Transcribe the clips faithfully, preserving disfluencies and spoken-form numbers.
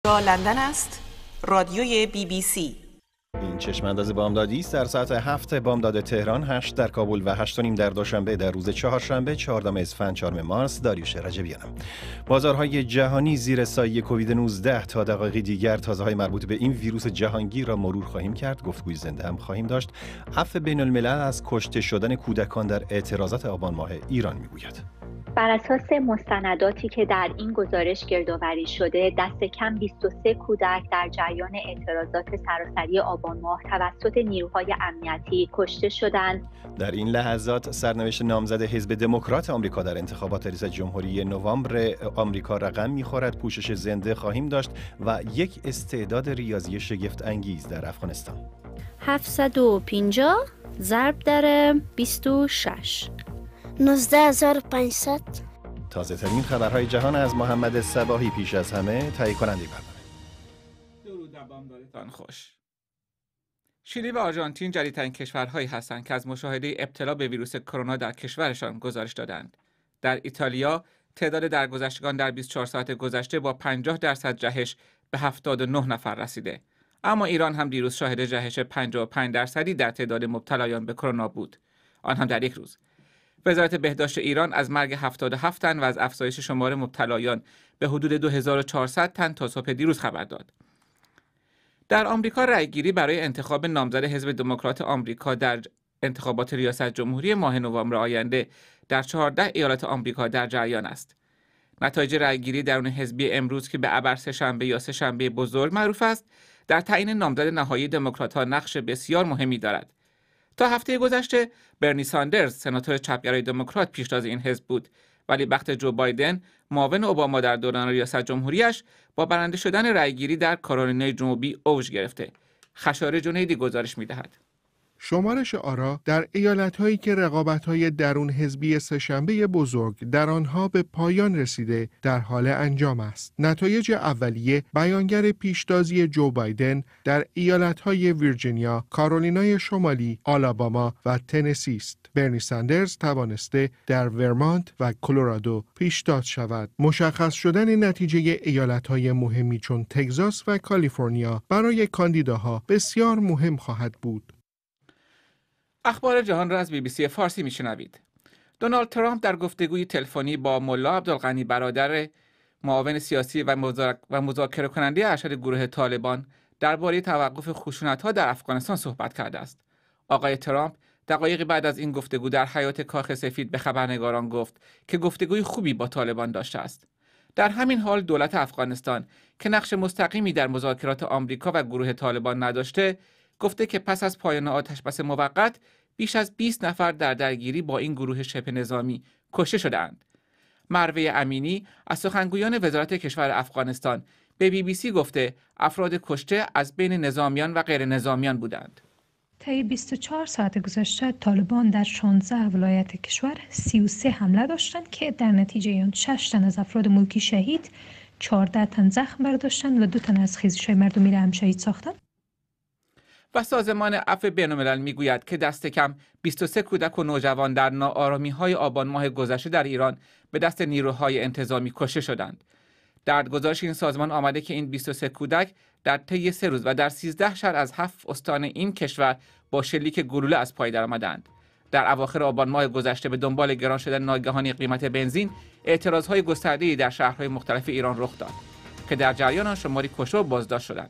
لندن است رادیوی بی بی سی. این چشم‌انداز بامدادی است. در ساعت هفت بامداد تهران، هشت در کابل و هشت و نیم در دوشنبه در روز چهارشنبه چهاردهم اسفند چهارم مارس. داریوش رجبیانم. بازارهای جهانی زیر سایه کووید نوزده. تا دقایقی دیگر تازه‌های مربوط به این ویروس جهانگیر را مرور خواهیم کرد. گفتگوی زنده هم خواهیم داشت. عفو بین الملل از کشته شدن کودکان در اعتراضات آبان ماه ایران میگوید. بر اساس مستنداتی که در این گزارش گردآوری شده، دست کم بیست و سه کودک در جریان اعتراضات سراسری آبان ماه توسط نیروهای امنیتی کشته شدند. در این لحظات سرنوشت نامزد حزب دموکرات آمریکا در انتخابات ریاست جمهوری نوامبر آمریکا رقم می‌خورد. پوشش زنده خواهیم داشت و یک استعداد ریاضی شگفت انگیز در افغانستان. هفتصد و پنجاه ضرب در بیست و شش نوزده هزار و پانصد. تازه ترین خبرهای جهان از محمد صباحی. پیش از همه تهیه کننده برنامه. درود در بامدادتان خوش. شیلی و آرژانتین جدیدترین کشورهایی هستند که از مشاهده ابتلا به ویروس کرونا در کشورشان گزارش دادند. در ایتالیا تعداد درگذشتگان در بیست و چهار ساعت گذشته با پنجاه درصد جهش به هفتاد و نه نفر رسیده. اما ایران هم دیروز شاهد جهش پنجاه و پنج درصدی در تعداد مبتلایان به کرونا بود، آن هم در یک روز. وزارت بهداشت ایران از مرگ هفتاد و هفت تن و از افزایش شمار مبتلایان به حدود دو هزار و چهارصد تن تا صبح دیروز خبر داد. در آمریکا رأیگیری برای انتخاب نامزد حزب دموکرات آمریکا در انتخابات ریاست جمهوری ماه نوامبر آینده در چهارده ایالت آمریکا در جریان است. نتایج رأیگیری درون حزبی امروز که به ابر سه‌شنبه یا سه‌شنبه بزرگ معروف است، در تعیین نامزد نهایی دموکرات‌ها نقش بسیار مهمی دارد. تا هفته گذشته برنی ساندرز، سناتور چپگرای دموکرات، پیشتاز این حزب بود، ولی وقت جو بایدن، معاون اوباما در دوران ریاست جمهوریش، با برنده شدن رأیگیری در کارولینای جنوبی اوج گرفته. خشایار جنیدی گزارش می‌دهد. شمارش آرا در ایالت‌هایی که رقابت‌های درون حزبی سه‌شنبه بزرگ در آنها به پایان رسیده در حال انجام است. نتایج اولیه بیانگر پیشتازی جو بایدن در ایالت‌های ویرجینیا، کارولینای شمالی، آلاباما و تنسی است. برنی ساندرز توانسته در ورمانت و کلرادو پیشتاز شود. مشخص شدن نتیجه ایالت‌های مهمی چون تگزاس و کالیفرنیا برای کاندیداها بسیار مهم خواهد بود. اخبار جهان را از بی بی سی فارسی میشنوید. دونالد ترامپ در گفتگوی تلفنی با ملا عبدالغنی برادر، معاون سیاسی و مذاکره کننده ارشد گروه طالبان، درباره توقف خشونت‌ها در افغانستان صحبت کرده است. آقای ترامپ دقایقی بعد از این گفتگو در حیاط کاخ سفید به خبرنگاران گفت که گفتگوی خوبی با طالبان داشته است. در همین حال دولت افغانستان که نقش مستقیمی در مذاکرات آمریکا و گروه طالبان نداشته، گفته که پس از پایان آتشبس موقت بیش از بیست نفر در درگیری با این گروه شبه نظامی کشته شده‌اند. مروه امینی از سخنگویان وزارت کشور افغانستان به بی بی سی گفته افراد کشته از بین نظامیان و غیر نظامیان بودند. طی بیست و چهار ساعت گذشته طالبان در شانزده ولایت کشور سی و سه حمله داشتند که در نتیجه آن شش تن از افراد ملکی شهید، چهارده تن زخم برداشتند و دو تن از خیزش‌های مردمی را هم شهید ساختند. و سازمان عفو بین‌الملل میگوید که دست کم بیست و سه کودک و نوجوان در ناآرامی‌های آبان ماه گذشته در ایران به دست نیروهای انتظامی کشته شدند. در گزارش این سازمان آمده که این بیست و سه کودک در طی سه روز و در سیزده شهر از هفت استان این کشور با شلیک گلوله از پای درآمدند. در اواخر آبان ماه گذشته به دنبال گران شدن ناگهانی قیمت بنزین، اعتراض‌های گسترده‌ای در شهرهای مختلف ایران رخ داد که در جریان آن شماری کشته و بازداشت شدند.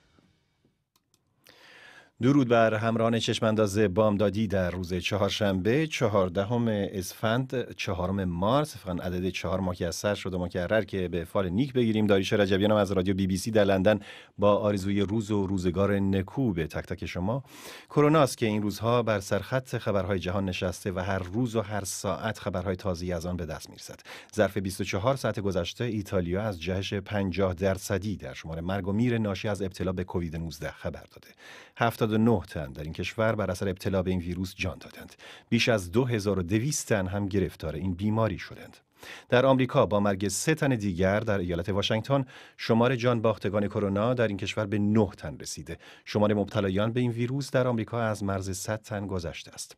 درود بر همراهان چشمانداز بامدادی در روز چهارشنبه چهاردهم اسفند چهارم مارس. فقط عدد چهار ماه که از سر شده مکرر که به فال نیک بگیریم. داریوش رجبیانم از رادیو بی بی سی در لندن با آرزوی روز و روزگار نکو به تک تک شما. کرونا است که این روزها بر سرخط خبرهای جهان نشسته و هر روز و هر ساعت خبرهای تازه‌ای از آن به دست میرسد. ظرف بیست و چهار ساعت گذشته ایتالیا از جهش پنجاه درصدی در شمار مرگ و میر ناشی از ابتلا به کووید نوزده خبر داده. هفتاد و نه تن در این کشور بر اثر ابتلا به این ویروس جان دادند. بیش از دو هزار و دویست تن هم گرفتار این بیماری شدند. در آمریکا با مرگ سه تن دیگر در ایالت واشنگتن، شمار جان باختگان کرونا در این کشور به نه تن رسیده. شمار مبتلایان به این ویروس در آمریکا از مرز صد تن گذشته است.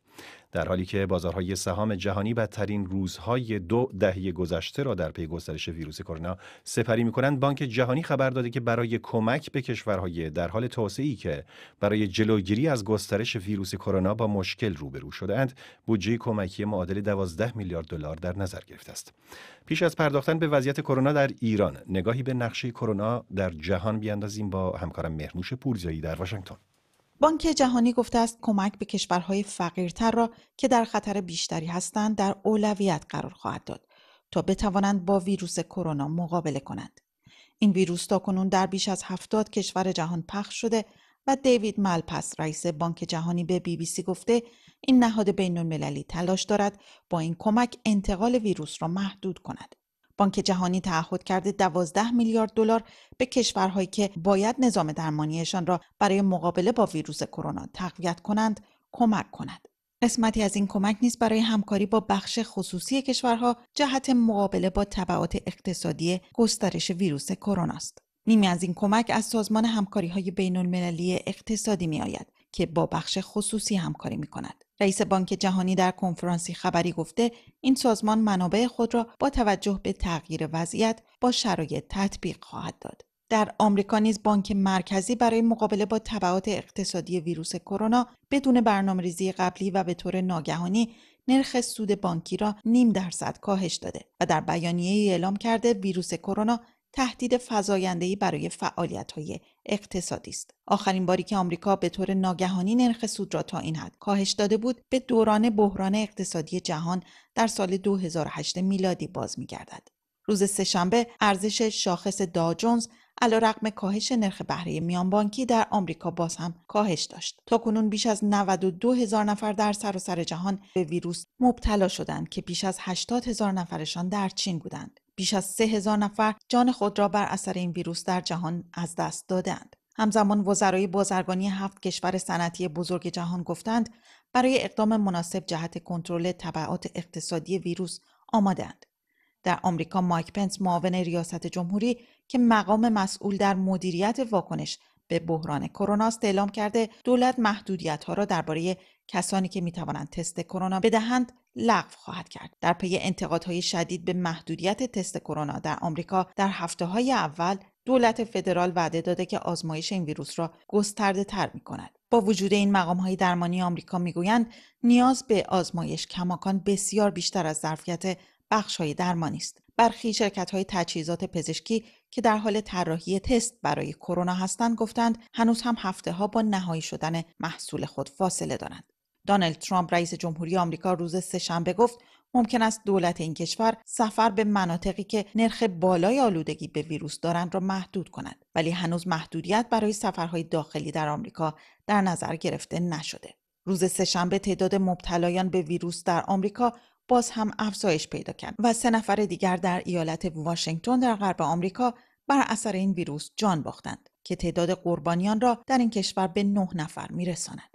در حالی که بازارهای سهام جهانی بدترین روزهای دو دهه گذشته را در پی گسترش ویروس کرونا سپری می‌کنند، بانک جهانی خبر داده که برای کمک به کشورهای در حال توسعه‌ای که برای جلوگیری از گسترش ویروس کرونا با مشکل روبرو شده‌اند، بودجه کمکی معادل دوازده میلیارد دلار در نظر گرفته است. پیش از پرداختن به وضعیت کرونا در ایران، نگاهی به نقشه کرونا در جهان بیاندازیم با همکارم مهرنوش پورزایی در واشنگتن. بانک جهانی گفته است کمک به کشورهای فقیرتر را که در خطر بیشتری هستند در اولویت قرار خواهد داد تا بتوانند با ویروس کرونا مقابله کنند. این ویروس تاکنون در بیش از هفتاد کشور جهان پخش شده و دیوید مالپس رئیس بانک جهانی به بی بی سی گفته این نهاد بین‌المللی تلاش دارد با این کمک انتقال ویروس را محدود کند. بانک جهانی تعهد کرده دوازده میلیارد دلار به کشورهایی که باید نظام درمانیشان را برای مقابله با ویروس کرونا تقویت کنند کمک کند. قسمتی از این کمک نیز برای همکاری با بخش خصوصی کشورها جهت مقابله با تبعات اقتصادی گسترش ویروس کرونا است. نیمی از این کمک از سازمان همکاری‌های بین‌المللی اقتصادی می‌آید که با بخش خصوصی همکاری می‌کند. رئیس بانک جهانی در کنفرانسی خبری گفته این سازمان منابع خود را با توجه به تغییر وضعیت با شرایط تطبیق خواهد داد. در آمریکا نیز بانک مرکزی برای مقابله با تبعات اقتصادی ویروس کرونا بدون برنامه‌ریزی قبلی و به طور ناگهانی نرخ سود بانکی را نیم درصد کاهش داده و در بیانیه‌ای اعلام کرده ویروس کرونا تهدید فزاینده‌ای برای فعالیت‌های اقتصادی است. آخرین باری که آمریکا به طور ناگهانی نرخ سود را تا این حد کاهش داده بود، به دوران بحران اقتصادی جهان در سال دو هزار و هشت میلادی باز می‌گردد. روز سه‌شنبه ارزش شاخص داو جونز علیرغم کاهش نرخ بهره میان بانکی در آمریکا باز هم کاهش داشت. تاکنون بیش از نود و دو هزار نفر در سراسر جهان به ویروس مبتلا شدند که بیش از هشتاد هزار نفرشان در چین بودند. بیش از سه هزار نفر جان خود را بر اثر این ویروس در جهان از دست دادند. همزمان وزرای بازرگانی هفت کشور صنعتی بزرگ جهان گفتند برای اقدام مناسب جهت کنترل تبعات اقتصادی ویروس آماده‌اند. در آمریکا مایک پنس معاون ریاست جمهوری که مقام مسئول در مدیریت واکنش به بحران کرونا است اعلام کرده دولت محدودیت‌ها را درباره کسانی که می‌توانند تست کرونا بدهند لغو خواهد کرد. در پی انتقادهای شدید به محدودیت تست کرونا در آمریکا در هفته‌های اول دولت فدرال وعده داده که آزمایش این ویروس را گسترده‌تر می‌کند. با وجود این مقام‌های درمانی آمریکا می‌گویند نیاز به آزمایش کماکان بسیار بیشتر از ظرفیت بخش‌های درمانی است. برخی شرکت‌های تجهیزات پزشکی که در حال طراحی تست برای کرونا هستند گفتند هنوز هم هفته‌ها با نهایی شدن محصول خود فاصله دارند. دونالد ترامپ رئیس جمهوری آمریکا روز سه‌شنبه گفت ممکن است دولت این کشور سفر به مناطقی که نرخ بالای آلودگی به ویروس دارند را محدود کند، ولی هنوز محدودیت برای سفرهای داخلی در آمریکا در نظر گرفته نشده. روز سه‌شنبه تعداد مبتلایان به ویروس در آمریکا باز هم افزایش پیدا کرد و سه نفر دیگر در ایالت واشنگتن در غرب آمریکا بر اثر این ویروس جان باختند که تعداد قربانیان را در این کشور به نه نفر میرساند.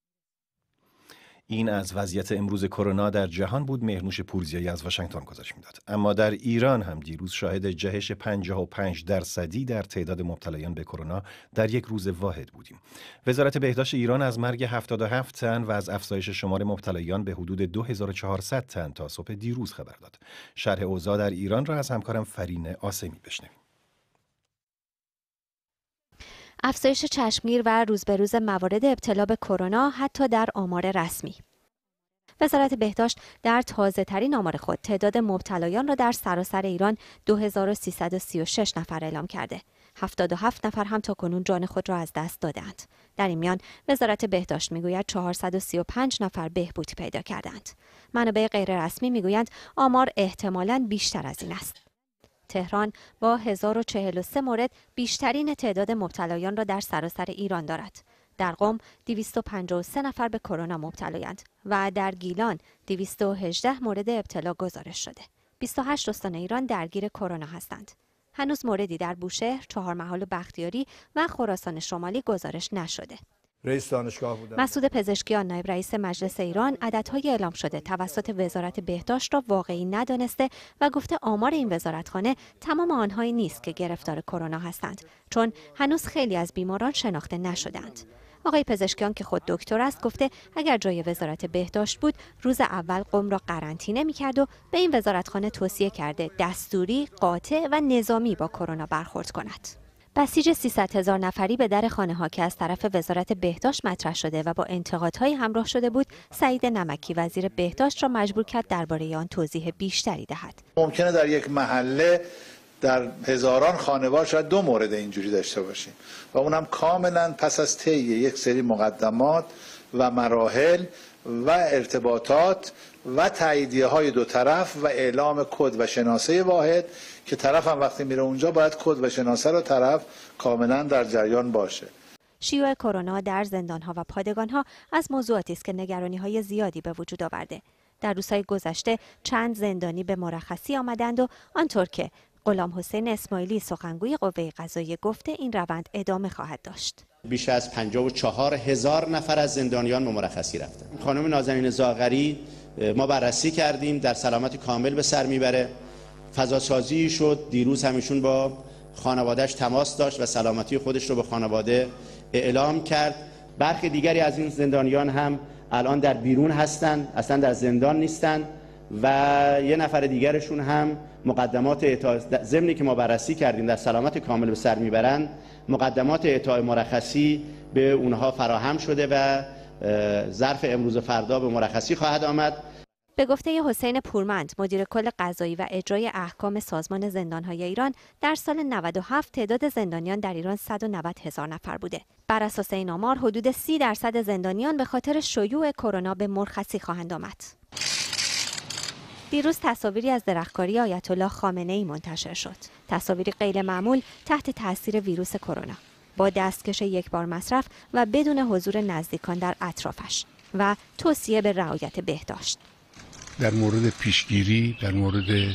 این از وضعیت امروز کرونا در جهان بود. مهرنوش پورزیایی از واشنگتن گزارش میداد. اما در ایران هم دیروز شاهد جهش پنجاه و پنج درصدی در تعداد مبتلایان به کرونا در یک روز واحد بودیم. وزارت بهداشت ایران از مرگ هفتاد و هفت تن و از افزایش شمار مبتلایان به حدود دو هزار و چهارصد تن تا صبح دیروز خبر داد. شرح اوضاع در ایران را از همکارم فرین آسمی بشنویم. افزایش چشمگیر و روز به روز موارد ابتلا به کرونا حتی در آمار رسمی. وزارت بهداشت در تازه‌ترین آمار خود تعداد مبتلایان را در سراسر ایران دو هزار و سیصد و سی و شش نفر اعلام کرده. هفتاد و هفت نفر هم تاکنون جان خود را از دست دادند. در این میان وزارت بهداشت میگوید چهارصد و سی و پنج نفر بهبود پیدا کردند. منابع غیر رسمی میگویند آمار احتمالاً بیشتر از این است. تهران با هزار و چهل و سه مورد بیشترین تعداد مبتلایان را در سراسر ایران دارد. در قم دویست و پنجاه و سه نفر به کرونا مبتلایند و در گیلان دویست و هجده مورد ابتلا گزارش شده. بیست و هشت استان ایران درگیر کرونا هستند. هنوز موردی در بوشهر، چهارمحال و بختیاری و خراسان شمالی گزارش نشده. رئیس دانشگاه بودن. مسعود پزشکیان نایب رئیس مجلس ایران عددهای اعلام شده توسط وزارت بهداشت را واقعی ندانسته و گفته آمار این وزارتخانه تمام آنهایی نیست که گرفتار کرونا هستند، چون هنوز خیلی از بیماران شناخته نشدند. آقای پزشکیان که خود دکتر است گفته اگر جای وزارت بهداشت بود روز اول قم را قرنطینه می‌کرد و به این وزارتخانه توصیه کرده دستوری، قاطع و نظامی با کرونا برخورد کند. بسیج سیصد هزار نفری به در خانه‌ها که از طرف وزارت بهداشت مطرح شده و با انتقادهای همراه شده بود، سعید نمکی وزیر بهداشت را مجبور کرد درباره آن توضیح بیشتری دهد. ممکنه در یک محله در هزاران خانوار شاید دو مورد اینجوری داشته باشیم و اونم کاملا پس از طی یک سری مقدمات و مراحل و ارتباطات و تاییدیه های دو طرف و اعلام کد و شناسه واحد که طرف هم وقتی میره اونجا باید کد و شناسه رو طرف کاملا در جریان باشه. شیوع کرونا در زندان‌ها و پادگان‌ها از موضوعاتی است که نگرانی‌های زیادی به وجود آورده. در روزهای گذشته چند زندانی به مرخصی آمدند و آنطور که غلام حسین اسماعیلی سخنگوی قوه قضاییه گفته این روند ادامه خواهد داشت. بیش از پنجاه و چهار هزار نفر از زندانیان به مرخصی رفتند. خانم نازنین زاغری ما بررسی کردیم در سلامت کامل به سر میبره. فضاسازی شد، دیروز همیشون با خانواده‌اش تماس داشت و سلامتی خودش رو به خانواده اعلام کرد. برخی دیگری از این زندانیان هم الان در بیرون هستند، اصلا در زندان نیستند و یه نفر دیگرشون هم مقدمات اعطا ضمنی که ما بررسی کردیم در سلامت کامل به سر میبرند، مقدمات اعطای مرخصی به اونها فراهم شده و ظرف امروز فردا به مرخصی خواهد آمد. به گفته حسین پورمند مدیر کل قضایی و اجرای احکام سازمان زندان‌های ایران در سال نود و هفت تعداد زندانیان در ایران صد و نود هزار نفر بوده. بر اساس این آمار حدود سی درصد زندانیان به خاطر شیوع کرونا به مرخصی خواهند آمد. دیروز تصاویری از درختکاری آیت الله خامنه‌ای منتشر شد. تصاویری غیر معمول تحت تاثیر ویروس کرونا با دستکش یک بار مصرف و بدون حضور نزدیکان در اطرافش و توصیه به رعایت بهداشت. در مورد پیشگیری، در مورد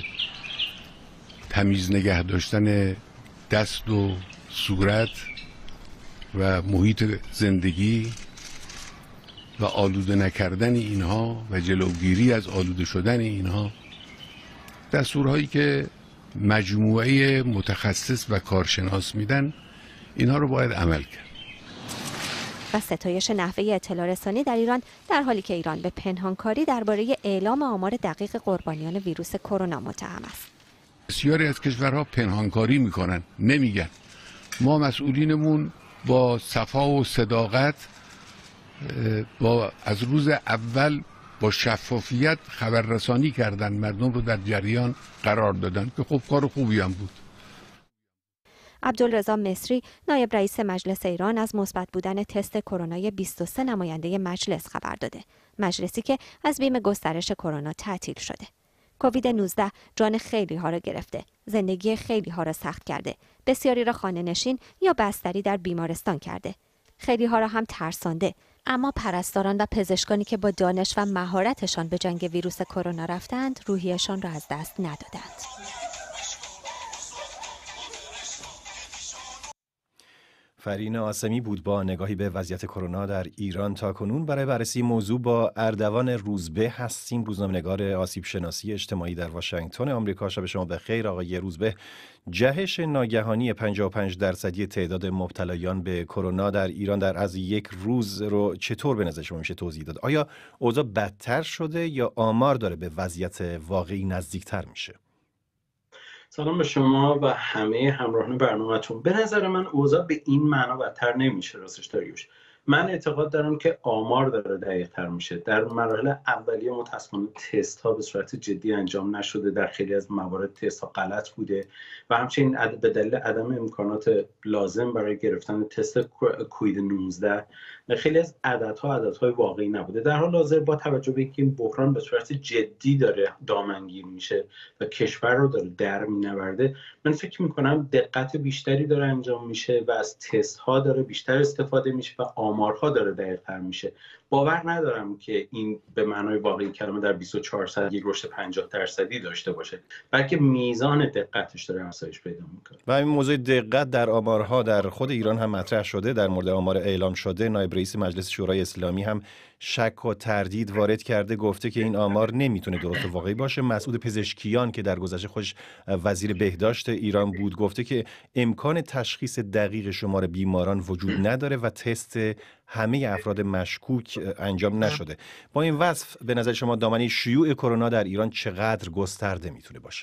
تمیز نگه داشتن دست و صورت و محیط زندگی و آلوده نکردن اینها و جلوگیری از آلوده شدن اینها، دستورهایی که مجموعه متخصص و کارشناس میدن، اینها رو باید عمل کرد. و ستایش نحوه اطلاع رسانی در ایران در حالی که ایران به پنهانکاری درباره اعلام آمار دقیق قربانیان ویروس کرونا متهم است. بسیاری از کشورها پنهانکاری میکنن، نمیگن. ما مسئولینمون با صفا و صداقت با از روز اول با شفافیت خبررسانی کردن، مردم رو در جریان قرار دادن که خب کار خوبی هم بود. عبدالرضا مصری نایب رئیس مجلس ایران از مثبت بودن تست کرونای بیست و سه نماینده مجلس خبر داده. مجلسی که از بیم گسترش کرونا تعطیل شده. کووید نوزده جان خیلی ها را گرفته، زندگی خیلی ها را سخت کرده، بسیاری را خانه نشین یا بستری در بیمارستان کرده. خیلی ها را هم ترسانده، اما پرستاران و پزشکانی که با دانش و مهارتشان به جنگ ویروس کرونا رفتند، روحیشان را از دست ندادند. فرین آسمی بود با نگاهی به وضعیت کرونا در ایران تاکنون. برای بررسی موضوع با اردوان روزبه هستیم، روزنامه‌نگار آسیب شناسی اجتماعی در واشنگتن آمریکا. شب شما بخیر آقای روزبه. جهش ناگهانی پنجاه و پنج درصدی تعداد مبتلایان به کرونا در ایران در از یک روز رو چطور به نظر شما میشه توضیح داد؟ آیا اوضاع بدتر شده یا آمار داره به وضعیت واقعی نزدیکتر میشه؟ سلام به شما و همه همراهان برنامه‌تون. به نظر من اوضاع به این معنا بدتر نمیشه راستش داریوش. من اعتقاد دارم که آمار داره دقیق‌تر میشه. در مراحل اولیه متأسفانه تست ها به صورت جدی انجام نشده، در خیلی از موارد تست ها غلط بوده و همچنین به دلیل عدم امکانات لازم برای گرفتن تست کووید نوزده در خیلی از عددها عددهای واقعی نبوده. در حال حاضر با توجه به اینکه این بحران به صورت جدی داره دامنگیر میشه و کشور رو داره در مینورده، من فکر میکنم دقت بیشتری داره انجام میشه و از تست ها داره بیشتر استفاده میشه و آمارها داره دقیق‌تر میشه. باور ندارم که این به معنای واقعی کلمه در بیست و چهار ساعت یک رشد پنجاه درصدی داشته باشه، بلکه میزان دقتش داره افزایش پیدا میکنه. و این موضوع دقت در آمارها در خود ایران هم مطرح شده. در مورد آمار اعلام شده نایب رئیس مجلس شورای اسلامی هم شک و تردید وارد کرده، گفته که این آمار نمیتونه درست و واقعی باشه. مسعود پزشکیان که در گذشته خودش وزیر بهداشت ایران بود، گفته که امکان تشخیص دقیق شمار بیماران وجود نداره و تست همه افراد مشکوک انجام نشده. با این وصف به نظر شما دامنه شیوع کرونا در ایران چقدر گسترده میتونه باشه؟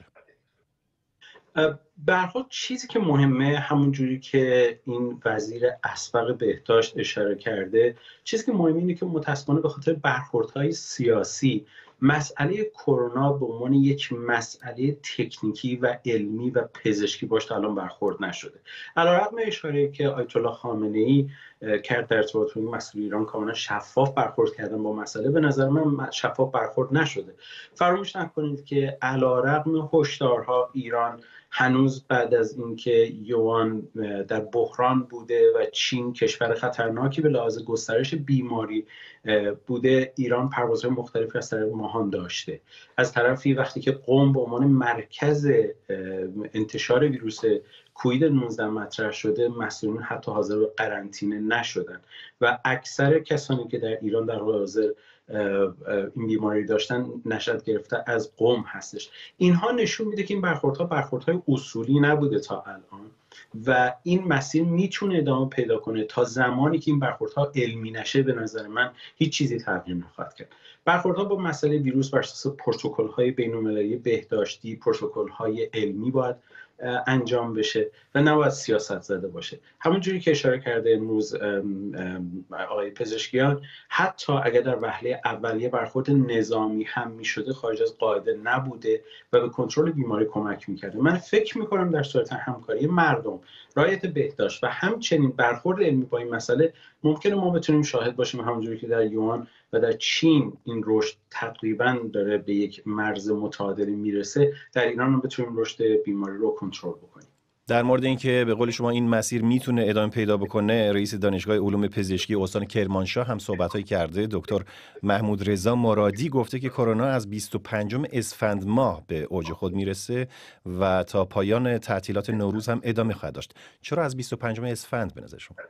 به هر حال چیزی که مهمه، همون جوری که این وزیر اسبق بهداشت اشاره کرده، چیزی که مهمه اینه که متأسفانه به خاطر برخوردهای سیاسی مسئله کرونا به عنوان یک مسئله تکنیکی و علمی و پزشکی باش تا الان برخورد نشده. علیرغم اشاره که آیت الله خامنه‌ای کرد در ارتباط با مسئله ایران کاملا شفاف برخورد کردن با مسئله، به نظر من شفاف برخورد نشده. فراموش نکنید که علیرغم هشدارها ایران هنوز بعد از اینکه یوان در بحران بوده و چین کشور خطرناکی به لحاظ گسترش بیماری بوده، ایران پروازهای مختلفی از طریق ماهان داشته. از طرفی وقتی که قم به عنوان مرکز انتشار ویروس کووید نوزده مطرح شده، مسئولین حتی حاضر به قرنطینه نشدن و اکثر کسانی که در ایران در حال حاضر این بیماری داشتن نشأت گرفته از قم هستش. اینها نشون میده که این برخوردها برخوردهای اصولی نبوده تا الان و این مسیر میتونه ادامه پیدا کنه تا زمانی که این برخوردها علمی نشه. به نظر من هیچ چیزی تغییر نخواهد کرد. برخوردها با مسئله ویروس بر اساس پروتکل‌های بین‌المللی بهداشتی، پروتکل‌های علمی باید انجام بشه و نباید سیاست زده باشه. همونجوری که اشاره کرده امروز آقای پزشکیان، حتی اگر در وهله اولیه برخورد نظامی هم میشده خارج از قاعده نبوده و به کنترل بیماری کمک میکرده. من فکر میکنم در صورت همکاری مردم، رعایت بهداشت و همچنین برخورد علمی با این مسئله ممکنه ما بتونیم شاهد باشیم همونجوری که در یوان و در چین این رشد تقریبا داره به یک مرز متعادلی میرسه، در ایران هم بتونیم رشد بیماری رو کنترل بکنیم. در مورد اینکه به قول شما این مسیر میتونه ادامه پیدا بکنه، رئیس دانشگاه علوم پزشکی استان کرمانشاه هم صحبت‌هایی کرده. دکتر محمود رضا مرادی گفته که کرونا از بیست و پنجم اسفند ماه به اوج خود میرسه و تا پایان تعطیلات نوروز هم ادامه خواهد داشت. چرا از بیست و پنجم اسفند به نظر شما؟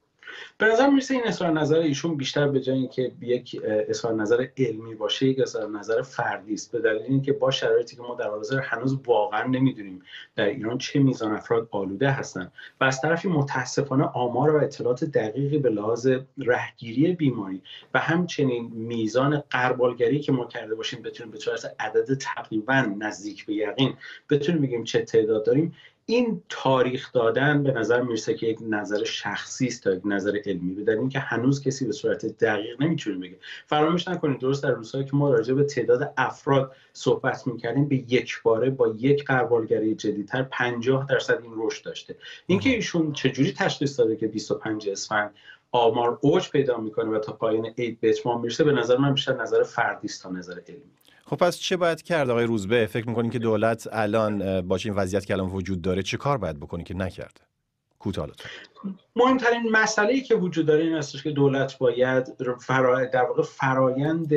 به نظر میرسه این اظهار نظر ایشون بیشتر به جای اینکه یک اظهار نظر علمی باشه، یک اظهار نظر فردی است، به دلیل اینکه با شرایطی که ما در حال حاضر هنوز واقعا نمیدونیم در ایران چه میزان افراد آلوده هستند و از طرفی متاسفانه آمار و اطلاعات دقیقی به لحاظ رهگیری بیماری و همچنین میزان غربالگری که ما کرده باشیم بتونیم به صورت عدد تقریبا نزدیک به یقین بتونیم بگیم چه تعداد داریم. این تاریخ دادن به نظر میرسه که یک نظر شخصی است تا یک نظر علمی، به دلیل اینکه هنوز کسی به صورت دقیق نمیتونه بگه. فراموش نکنید درست در روزهایی که ما راجع به تعداد افراد صحبت میکردیم، به یک باره با یک غربالگری جدیدتر پنجاه درصد این رشد داشته. اینکه ایشون چجوری تشخیص داده که بیست و پنج اسفند آمار اوج پیدا میکنه و تا پایان عید به اتمام میرسه، به نظر من بیشتر نظر فردی است تا نظر علمی. خب پس چه باید کرد آقای روزبه؟ فکر میکنین که دولت الان با این وضعیت که الان وجود داره چه کار باید بکنه که نکرده؟ کوتاه لطفاً. مهمترین مسئله‌ای که وجود داره این است که دولت باید فرا... در واقع فرایند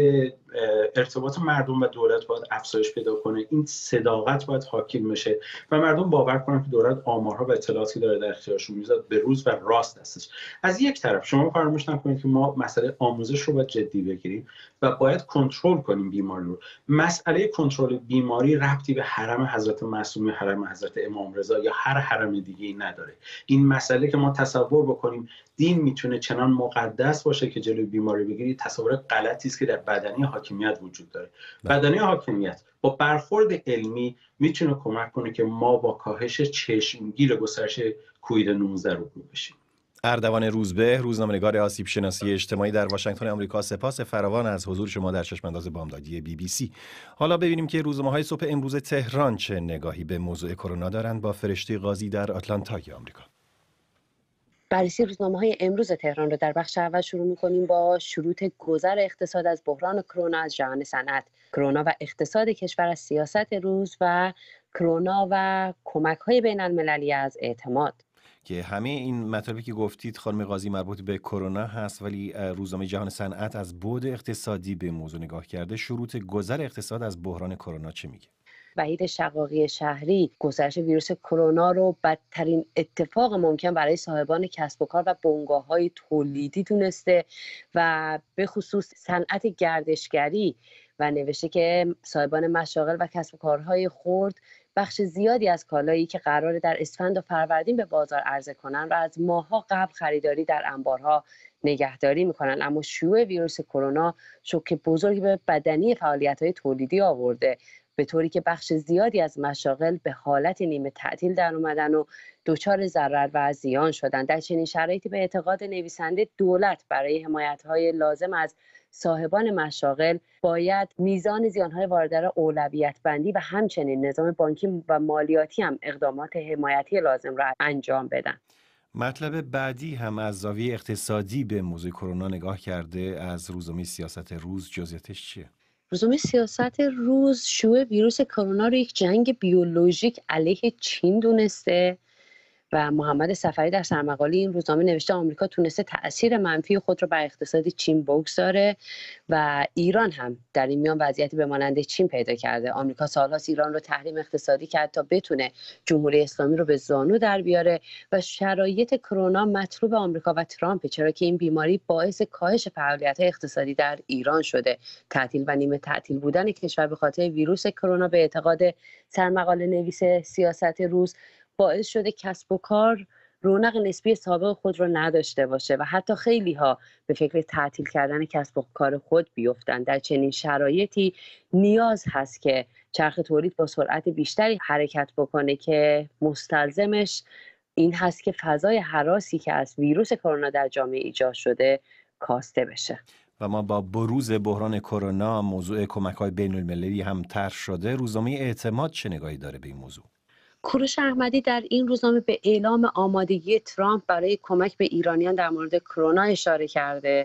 ارتباط مردم و دولت باید افزایش پیدا کنه. این صداقت باید حاکم بشه و مردم باور کنن که دولت آمارها و اطلاعاتی داره در اختیارشون میذاره به روز و راست هستش. از یک طرف شما فراموش نکنید که ما مسئله آموزش رو باید جدی بگیریم و باید کنترل کنیم بیماری رو. مسئله کنترل بیماری ربطی به حرم حضرت معصومه، حرم حضرت امام رضا یا هر حرم دیگه‌ای نداره. این مسئله که ما تصور بکنیم دین میتونه چنان مقدس باشه که جلوی بیماری بگیری، تصور غلطی است که در بدنه حاکمیت وجود داره. بدنه حاکمیت با برخورد علمی میتونه کمک کنه که ما با کاهش چشمگیر گسترش کووید نوزده روبرو بشیم. اردوان روزبه، روزنامه‌نگار آسیب شناسی اجتماعی در واشنگتن آمریکا، سپاس فراوان از حضور شما در چشم‌انداز بامدادی بی بی سی. حالا ببینیم که روزنامه‌های صبح امروز تهران چه نگاهی به موضوع کرونا دارند با فرشته قاضی در آتلانتای آمریکا. بررسی روزنامه‌های امروز تهران رو در بخش اول شروع می‌کنیم با شروط گذر اقتصاد از بحران کرونا از جهان صنعت، کرونا و اقتصاد کشور از سیاست روز و کرونا و کمک‌های بین‌المللی از اعتماد. که همه این مطالبی که گفتید خانم قاضی مربوط به کرونا هست، ولی روزنامه جهان صنعت از بعد اقتصادی به موضوع نگاه کرده. شروط گذر اقتصاد از بحران کرونا چه میگه؟ وحید شقاقی شهری گسترش ویروس کرونا رو بدترین اتفاق ممکن برای صاحبان کسب و کار و بنگاه‌های تولیدی دونسته و به خصوص صنعت گردشگری و نوشته که صاحبان مشاغل و کسب و کارهای خرد بخش زیادی از کالایی که قراره در اسفند و فروردین به بازار عرضه کنن و از ماه‌ها قبل خریداری در انبارها نگهداری میکنن. اما شیوع ویروس کرونا شوک بزرگی به بدنی فعالیت‌های تولیدی آورده، به طوری که بخش زیادی از مشاغل به حالت نیمه تعطیل در اومدن و دچار ضرر و زیان شدن. در چنین شرایطی به اعتقاد نویسنده دولت برای حمایت‌های لازم از صاحبان مشاغل باید میزان زیان‌های وارده را اولویت بندی و همچنین نظام بانکی و مالیاتی هم اقدامات حمایتی لازم را انجام بدن. مطلب بعدی هم از زاویه اقتصادی به موضوع کرونا نگاه کرده. از روزنامه سیاست روز جزئیاتش چیه؟ روزنامه سیاست روز شیوع ویروس کرونا رو یک جنگ بیولوژیک علیه چین دونسته و محمد سفری در سرمقاله این روزنامه نوشته آمریکا تونسته تأثیر منفی خود را بر اقتصاد چین بگذاره و ایران هم در این میان وضعیتی به مانند چین پیدا کرده. آمریکا سالهاست ایران رو تحریم اقتصادی کرد تا بتونه جمهوری اسلامی رو به زانو در بیاره و شرایط کرونا مطلوب آمریکا و ترامپ، چرا که این بیماری باعث کاهش فعالیت‌های اقتصادی در ایران شده. تعطیل و نیمه تعطیل بودن کشور به خاطر ویروس کرونا به اعتقاد سرمقاله نویس سیاست روز باعث شده کسب و کار رونق نسبی سابق خود را نداشته باشه و حتی خیلی ها به فکر تعطیل کردن کسب و کار خود بیفتن. در چنین شرایطی نیاز هست که چرخ تولید با سرعت بیشتری حرکت بکنه که مستلزمش این هست که فضای هراسی که از ویروس کرونا در جامعه ایجاد شده کاسته بشه. و ما با بروز بحران کرونا موضوع کمک‌های بین‌المللی هم طرح شده. روزنامه اعتماد چه نگاهی داره به این موضوع؟ کوروش احمدی در این روزنامه به اعلام آمادگی ترامپ برای کمک به ایرانیان در مورد کرونا اشاره کرده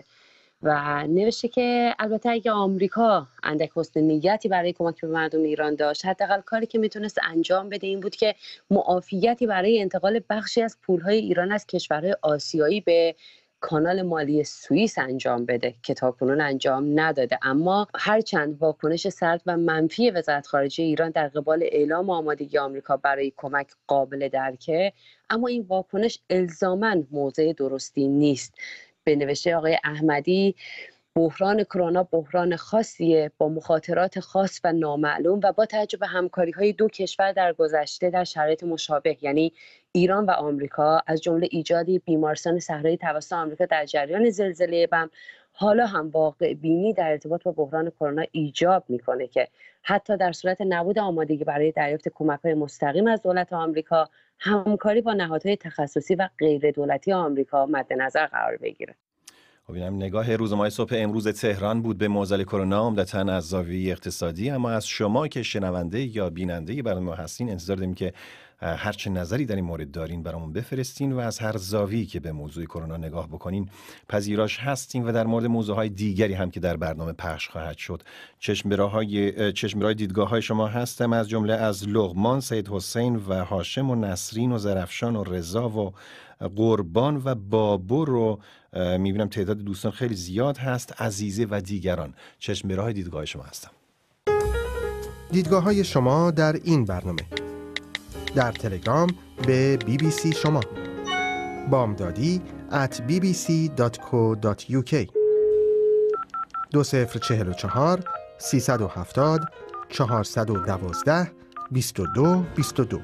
و نوشته که البته اگه آمریکا اندک حسن نیتی برای کمک به مردم ایران داشت، حداقل کاری که میتونست انجام بده این بود که معافیتی برای انتقال بخشی از پولهای ایران از کشورهای آسیایی به کانال مالی سوئیس انجام بده که تاکنون انجام نداده. اما هرچند واکنش سرد و منفی وزارت خارجه ایران در قبال اعلام آمادگی آمریکا برای کمک قابل درکه، اما این واکنش الزاماً موضع درستی نیست. به نوشته آقای احمدی، بحران کرونا بحران خاصیه با مخاطرات خاص و نامعلوم و با توجه به همکاری‌های دو کشور در گذشته در شرایط مشابه، یعنی ایران و آمریکا، از جمله ایجاد بیمارستان صحرایی توسط آمریکا در جریان زلزله بم، حالا هم واقع بینی در ارتباط با بحران کرونا ایجاب میکنه که حتی در صورت نبود آمادگی برای دریافت کمک‌های مستقیم از دولت آمریکا، همکاری با نهادهای تخصصی و غیر دولتی آمریکا مد نظر قرار بگیره. خب اینم نگاه روزنامه صبح امروز تهران بود به معضل کرونا، عمدتاً از زاویه اقتصادی. اما از شما که شنونده یا بیننده برنامه هستین انتظار داریم که هر چه نظری در این مورد دارین برامون بفرستین و از هر زاویه‌ای که به موضوع کرونا نگاه بکنین پذیراش هستیم و در مورد موضوعهای دیگری هم که در برنامه پخش خواهد شد چشم‌برهای چشم‌برهای دیدگاه‌های شما هستم، از جمله از لقمان، سید حسین و هاشم و نسرین و زرفشان و رضا و قربان و بابور رو میبینم تعداد دوستان خیلی زیاد هست، عزیزه و دیگران. چشم‌برهای دیدگاه شما هستم. دیدگاه‌های شما در این برنامه در تلگرام به بی بی سی شما، بامدادی ات بی بی سی دات کو دات یو کی، دو صفر چهل و چهار سیصد و هفتاد چهارصد و دوازده بیست و دو بیست و دو.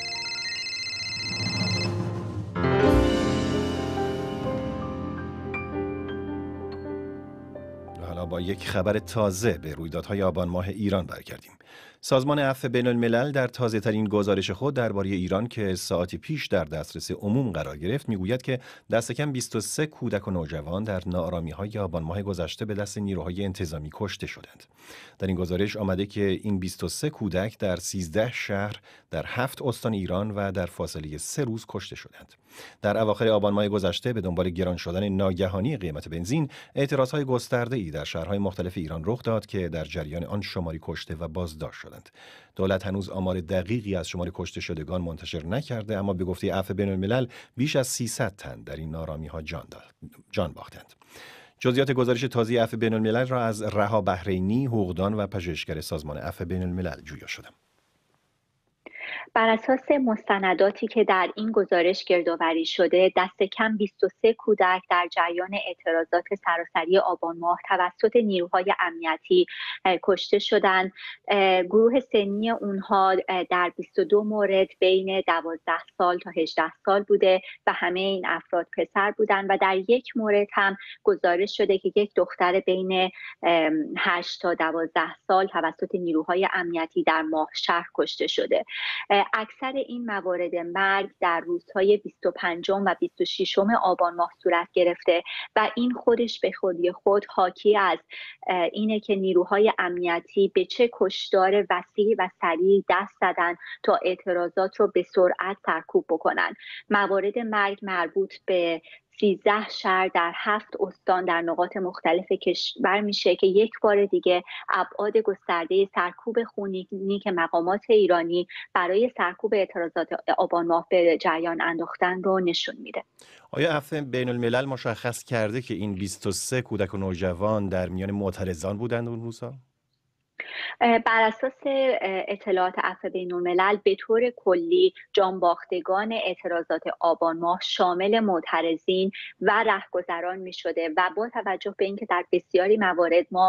حالا با یک خبر تازه به رویدادهای آبان ماه ایران برگردیم. سازمان عفو بین الملل در تازه ترین گزارش خود درباره ایران که ساعتی پیش در دسترس عموم قرار گرفت میگوید که دست کم بیست و سه کودک و نوجوان در ناآرامی‌های آبان ماه گذشته به دست نیروهای انتظامی کشته شدند. در این گزارش آمده که این بیست و سه کودک در سیزده شهر در هفت استان ایران و در فاصله سه روز کشته شدند. در اواخر آبان ماه گذشته به دنبال گران شدن ناگهانی قیمت بنزین، اعتراضهای گسترده‌ای در شهرهای مختلف ایران رخ داد که در جریان آن شماری کشته و بازداشت شدند. دولت هنوز آمار دقیقی از شمار کشته شدگان منتشر نکرده، اما به گفته عفو بین الملل بیش از سیصد تن در این ناآرامی‌ها جان داد، جان باختند. جزئیات گزارش تازه عفو بین الملل را از رها بحرینی، حقوقدان و پژوهشگر سازمان عفو بین الملل جویا شدم. بر اساس مستنداتی که در این گزارش گردآوری شده، دست کم بیست و سه کودک در جریان اعتراضات سراسری آبان ماه توسط نیروهای امنیتی کشته شدند. گروه سنی اونها در بیست و دو مورد بین دوازده سال تا هجده سال بوده و همه این افراد پسر بودند و در یک مورد هم گزارش شده که یک دختر بین هشت تا دوازده سال توسط نیروهای امنیتی در ماهشهر کشته شده. اکثر این موارد مرگ در روزهای بیست و پنجم و بیست و ششم آبان ماه صورت گرفته و این خودش به خودی خود حاکی از اینه که نیروهای امنیتی به چه کشتار وسیع و سریع دست زدن تا اعتراضات رو به سرعت سرکوب بکنن. موارد مرگ مربوط به سیزده شهر در هفت استان در نقاط مختلف کشور میشه که یک بار دیگه ابعاد گسترده سرکوب خونینی که مقامات ایرانی برای سرکوب اعتراضات آبان ماه به جریان انداختن رو نشون میده. آیا عفو بین الملل مشخص کرده که این بیست و سه کودک و نوجوان در میان معترضان بودند اون روزها؟ بر اساس اطلاعات عفو بین الملل به طور کلی جانباختگان اعتراضات آبان ماه شامل معترضین و رهگذران می شده و با توجه به اینکه در بسیاری موارد ما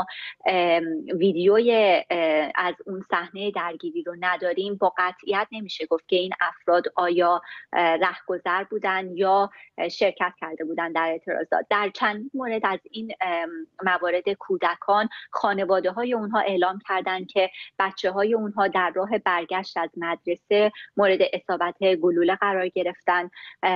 ویدیوی از اون صحنه درگیری رو نداریم، با قطعیت نمیشه گفت که این افراد آیا رهگذر بودن یا شرکت کرده بودن در اعتراضات. در چند مورد از این موارد کودکان خانواده های اونها اعلام کردن که بچه های اونها در راه برگشت از مدرسه مورد اصابت گلوله قرار گرفتن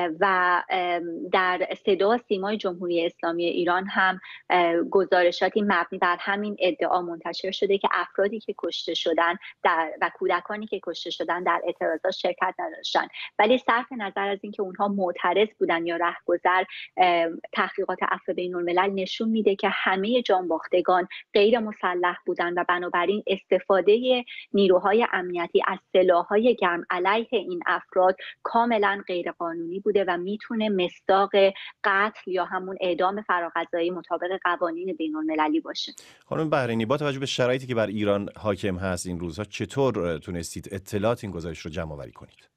و در صدا سیمای جمهوری اسلامی ایران هم گزارشاتی مبنی بر همین ادعا منتشر شده که افرادی که کشته شدن در و کودکانی که کشته شدن در اعتراضات شرکت نداشتن، ولی صرف نظر از اینکه اونها معترض بودن یا رهگذر، تحقیقات عفو بین الملل نشون میده که همه جانباختگان غیر مسلح بودن و بنابراین استفاده نیروهای امنیتی از سلاح‌های گرم علیه این افراد کاملا غیرقانونی بوده و میتونه مصداق قتل یا همون اعدام فراقضایی مطابق قوانین بین‌المللی باشه. خانم بحرینی، با توجه به شرایطی که بر ایران حاکم هست این روزها، چطور تونستید اطلاعات این گزارش رو جمع آوری کنید؟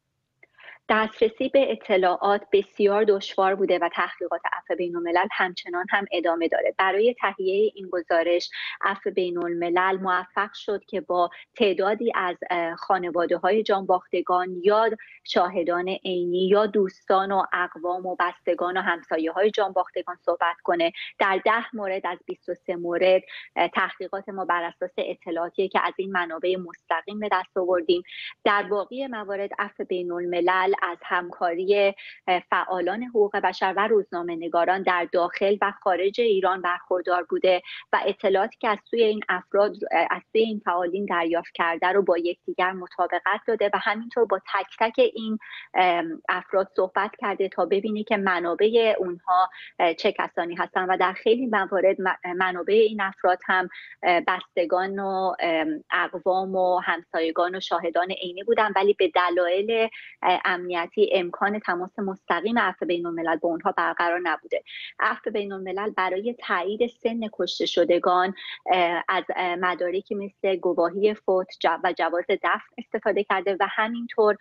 دسترسی به اطلاعات بسیار دشوار بوده و تحقیقات عفو بین الملل همچنان هم ادامه داره. برای تهیه این گزارش عفو بین الملل موفق شد که با تعدادی از خانواده های جانباختگان یا شاهدان عینی یا دوستان و اقوام و بستگان و همسایه های جانباختگان صحبت کنه. در ده مورد از بیست و سه مورد تحقیقات ما بر اساس اطلاعاتی که از این منابع مستقیم به دست آوردیم. در باقی موارد عفو بین الملل از همکاری فعالان حقوق بشر و روزنامه‌نگاران در داخل و خارج ایران برخوردار بوده و اطلاعاتی که از سوی این افراد از سوی این فعالین دریافت کرده رو با یکدیگر مطابقت داده و همینطور با تک تک این افراد صحبت کرده تا ببینی که منابع اونها چه کسانی هستن و در خیلی موارد منابع این افراد هم بستگان و اقوام و همسایگان و شاهدان عینی بودن، ولی به دلایل امنیتی امکان تماس مستقیم عفو بین الملل با اونها برقرار نبوده. عفو بین الملل برای تایید سن کشته شدگان از مدارکی مثل گواهی فوت و جواز دفن استفاده کرده و همینطور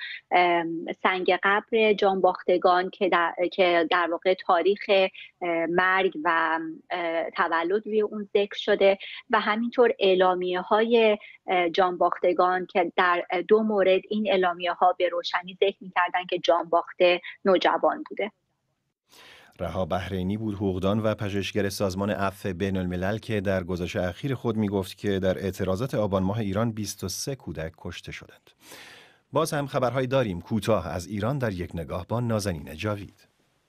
سنگ قبر جانباختگان که در, که در واقع تاریخ مرگ و تولد روی اون ذکر شده و همینطور اعلامیه های جانباختگان که در دو مورد این اعلامیه ها به روشنی ذکر می‌کردن که جانباخته نوجوان بوده. رها بحرینی بود، حقوقدان و پژوهشگر سازمان عفو بین الملل، که در گزارش اخیر خود میگفت که در اعتراضات آبان ماه ایران بیست و سه کودک کشته شدند. باز هم خبرهایی داریم کوتاه از ایران در یک نگاه با نازنین جاوید.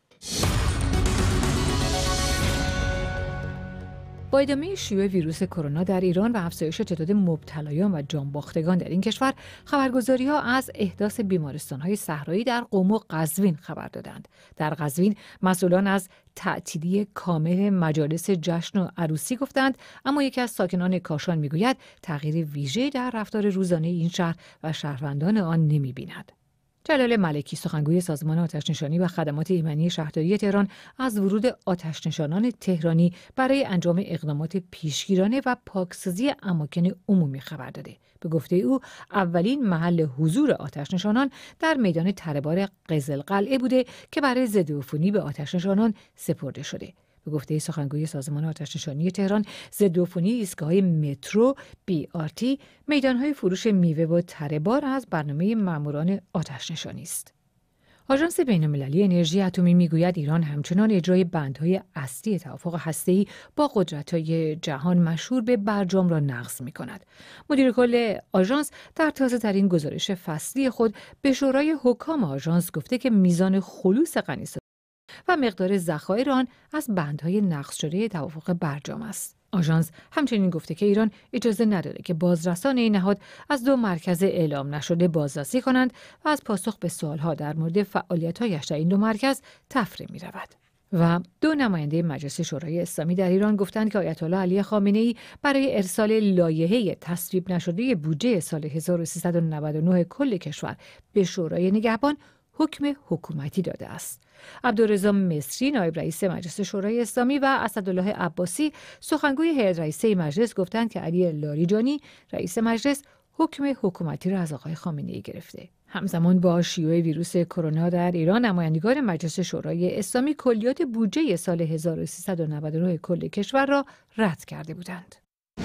با ادامه شیوع ویروس کرونا در ایران و افزایش تعداد مبتلایان و جانباختگان در این کشور، خبرگزاری‌ها از احداث بیمارستان‌های صحرایی در قم و قزوین خبر دادند. در قزوین مسئولان از تعطیلی کامل مجالس جشن و عروسی گفتند، اما یکی از ساکنان کاشان میگوید تغییر ویژه‌ای در رفتار روزانه این شهر و شهروندان آن نمی‌بیند. جلال ملکی سخنگوی سازمان آتش‌نشانی و خدمات ایمنی شهرداری تهران از ورود آتش‌نشانان تهرانی برای انجام اقدامات پیشگیرانه و پاکسازی اماکن عمومی خبر داده. به گفته او اولین محل حضور آتش‌نشانان در میدان تره‌بار قزلقلعه بوده که برای ضدعفونی به آتش‌نشانان سپرده شده. به گفته سخنگوی سازمان آتش‌نشانی تهران، ضدعفونی ایستگاه‌های مترو، بی آر تی، میدان‌های فروش میوه و تره‌بار از برنامه ماموران آتش‌نشانی است. آژانس بین‌المللی انرژی اتمی میگوید ایران همچنان اجرای بندهای اصلی توافق هسته‌ای با قدرت‌های جهان مشهور به برجام را نقض می‌کند. مدیر کل آژانس در تازه‌ترین گزارش فصلی خود به شورای حکام آژانس گفته که میزان خلوص غنیسازی و مقدار ذخایر آن از بندهای نقض شده توافق برجام است. آژانس همچنین گفته که ایران اجازه نداده که بازرسان این نهاد از دو مرکز اعلام نشده بازرسی کنند و از پاسخ به سوالها در مورد فعالیت‌هایش در این دو مرکز تفره می‌رود. و دو نماینده مجلس شورای اسلامی در ایران گفتند که آیت الله علی خامنه‌ای برای ارسال لایحه تصویب نشده بودجه سال هزار و سیصد و نود و نه کل کشور به شورای نگهبان حکم حکومتی داده است. عبدالرضا مصری نایب رئیس مجلس شورای اسلامی و اسدالله عباسی سخنگوی هیئت رئیسه مجلس گفتند که علی لاریجانی رئیس مجلس حکم حکومتی را از آقای خامنه‌ای گرفته. همزمان با شیوع ویروس کرونا در ایران، نمایندگان مجلس شورای اسلامی کلیات بودجه سال هزار و سیصد و نود و نه کل کشور را رد کرده بودند.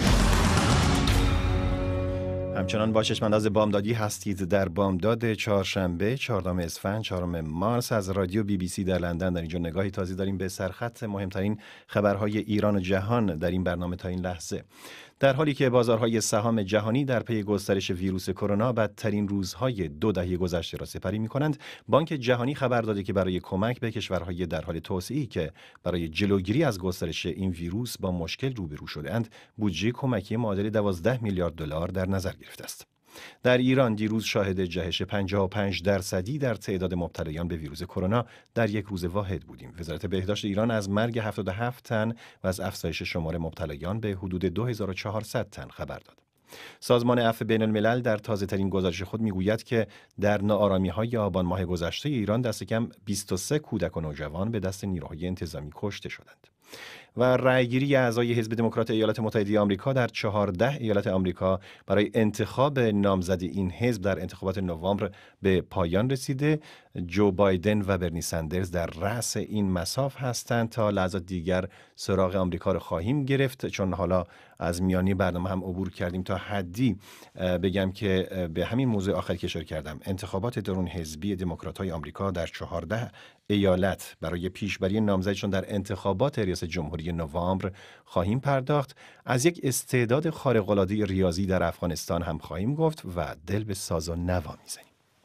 همچنان با چشمانداز بامدادی هستید در بامداد چهارشنبه چهاردهم اسفند چهارم مارس از رادیو بی بی سی در لندن. در اینجا نگاهی تازه داریم به سرخط مهمترین خبرهای ایران و جهان در این برنامه تا این لحظه. در حالی که بازارهای سهام جهانی در پی گسترش ویروس کرونا بدترین روزهای دو دهه گذشته را سپری می‌کنند، بانک جهانی خبر داده که برای کمک به کشورهای در حال توسعه‌ای که برای جلوگیری از گسترش این ویروس با مشکل روبرو شده‌اند، بودجه کمکی معادل دوازده میلیارد دلار در نظر گرفته است. در ایران دیروز شاهد جهش پنجاه و پنج درصدی در تعداد مبتلایان به ویروس کرونا در یک روز واحد بودیم. وزارت بهداشت ایران از مرگ هفتاد و هفت تن و از افزایش شمار مبتلایان به حدود دو هزار و چهارصد تن خبر داد. سازمان عفو بین الملل در تازه‌ترین گزارش خود میگوید که در ناآرامی‌های آبان ماه گذشته ایران دست کم بیست و سه کودک و نوجوان به دست نیروهای انتظامی کشته شدند. و رأیگیری اعضای حزب دموکرات ایالات متحده آمریکا در چهارده ایالت آمریکا برای انتخاب نامزد این حزب در انتخابات نوامبر به پایان رسیده. جو بایدن و برنی سندرز در رأس این مصاف هستند. تا لحظات دیگر سراغ آمریکا رو خواهیم گرفت، چون حالا از میانی برنامه هم عبور کردیم. تا حدی بگم که به همین موضوع آخر که اشاره کردم، انتخابات درون حزبی دموکرات‌های آمریکا در چهارده ایالت برای پیشبری نامزدشون در انتخابات ریاست جمهوری نوامبر خواهیم پرداخت. از یک استعداد خارق‌العاده ریاضی در افغانستان هم خواهیم گفت و دل به ساز و نوا میزنیم.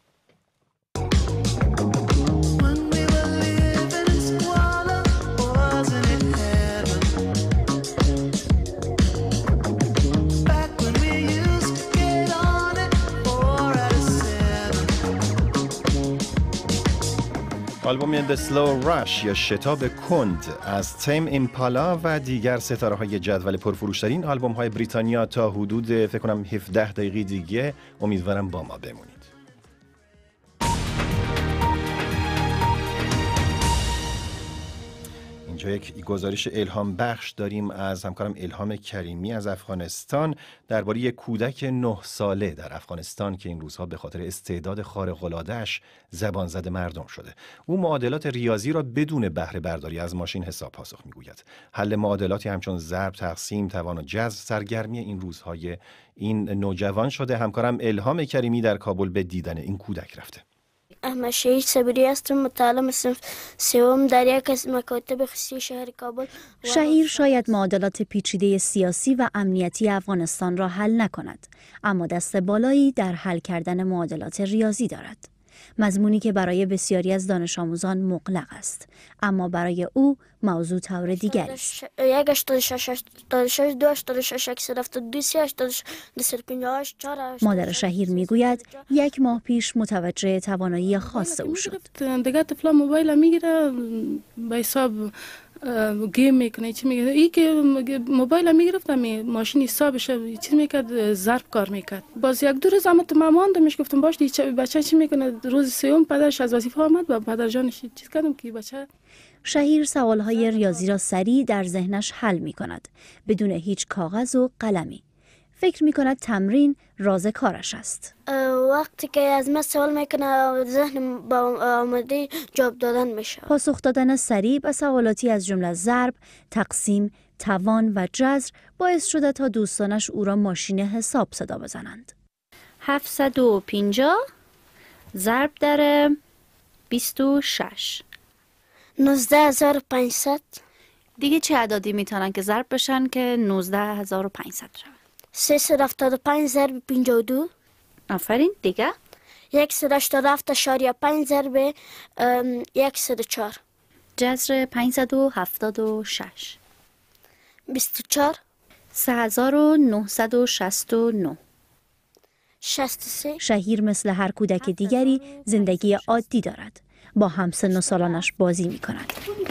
آلبوم The Slow Rush یا شتاب کند از تیم ایمپالا و دیگر ستاره های جدول پرفروشترین آلبوم های بریتانیا تا حدود فکر کنم هفده دقیقه دیگه. امیدوارم با ما بمونید. اینجا یک گزارش الهام بخش داریم از همکارم الهام کریمی از افغانستان درباره یک کودک نه ساله در افغانستان که این روزها به خاطر استعداد خارق‌العاده‌اش زبان زده مردم شده. او معادلات ریاضی را بدون بهره برداری از ماشین حساب پاسخ میگوید. حل معادلاتی همچون ضرب، تقسیم، توان و جذر سرگرمی این روزهای این نوجوان شده. همکارم الهام کریمی در کابل به دیدن این کودک رفته. احمد شهید صبری هستم، متعلم صنف سوم در یک از مکاتب خصوصی شهر کابل. شهیر شاید معادلات پیچیده سیاسی و امنیتی افغانستان را حل نکند، اما دست بالایی در حل کردن معادلات ریاضی دارد. مضمونی که برای بسیاری از دانش آموزان مغلق است، اما برای او موضوع طور دیگری است. یک هشتاد و شش هشتاد و شش دو هشتاد و شش هشتصد و هفتاد و دو سه هشتاد و شش دویست و پنجاه و هشت چهار. مادر شهیر میگوید یک ماه پیش متوجه توانایی خاص او شد. دیگه طفلا موبایل میگیره به حساب گیم میکنه چی میگه ای که موبایل میگرفتم ماشین حسابش چی میکرد ظرف کار میکرد. باز یک دو روز اما تو ماماندمش گفتم باش دیگه بچه چی میکنه. روز سوم پدرش از وظیفه آمد و پدر جانش چیز کردم که بچه. شهیر سوالهای ریاضی را سریع در ذهنش حل می کند بدون هیچ کاغذ و قلمی. فکر می کند تمرین راز کارش است. وقتی که از من سوال میکنه ذهن با آماده جواب دادن میشه. پاسخ دادن سریع به سوالاتی از جمله ضرب، تقسیم، توان و جذر باعث شده تا دوستانش او را ماشین حساب صدا بزنند. هفتصد و پنجاه ضرب در بیست و شش. نوزده هزار و پانصد. دیگه چه اعدادی میتونن که ضرب بشن که نوزده هزار و پانصد شود؟ سیصد و هفتاد و پنج ضرب پنجاه و دو. آفرین. دیگه صد و هشتاد و هفت اشاریه پنج ضرب صد و چهار. جذر پانصد و هفتاد و شش. بیست و چهار. سه هزار و نهصد و شصت و نه. شصت و سه. شهیر مثل هر کودک دیگری زندگی عادی دارد. با همسن و سالانش بازی می کند.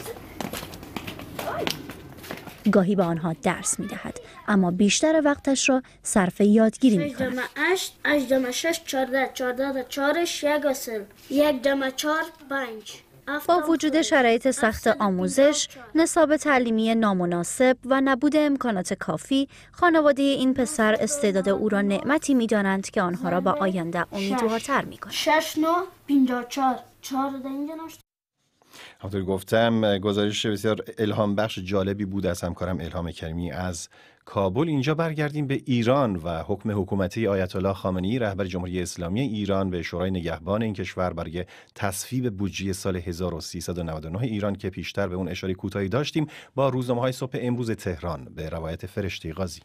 گاهی به آنها درس می دهد، اما بیشتر وقتش را صرف یادگیری می کند. هشت هشت جمع شش چهارده چهارده چهارش یک اصل یک جمع چهار پنج. با وجود شرایط سخت آموزش، نصاب تعلیمی نامناسب و نبود امکانات کافی، خانواده این پسر استعداد او را نعمتی می دانند که آنها را به آینده امیدوارتر می کند. شش نو پنجاه و چهار. چهار در اینجا نوشته. همونطور گفتم گزارش بسیار الهام بخش جالبی بود از همکارم الهام کریمی از کابل. اینجا برگردیم به ایران و حکم حکومتی آیت الله خامنه‌ای رهبر جمهوری اسلامی ایران به شورای نگهبان این کشور برای تصویب بودجه سال هزار و سیصد و نود و نه ایران که پیشتر به اون اشاره کوتاهی داشتیم، با روزنامه‌های صبح امروز تهران به روایت فرشته قاضی.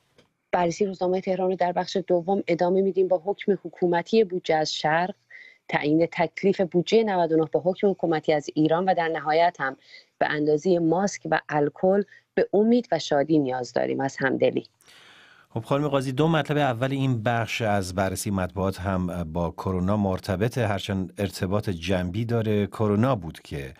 بررسی روزنامه تهران رو در بخش دوم ادامه میدیم با حکم حکومتی بودجه از شرق، تعیین تکلیف بودجه نود و نه با حکم حکومتی از ایران و در نهایت هم به اندازه ماسک و الکل به امید و شادی نیاز داریم از همدلی. خب خانم قاضی، دو مطلب اول این بخش از بررسی مطبوعات هم با کرونا مرتبطه، هرچند ارتباط جنبی داره. کرونا بود که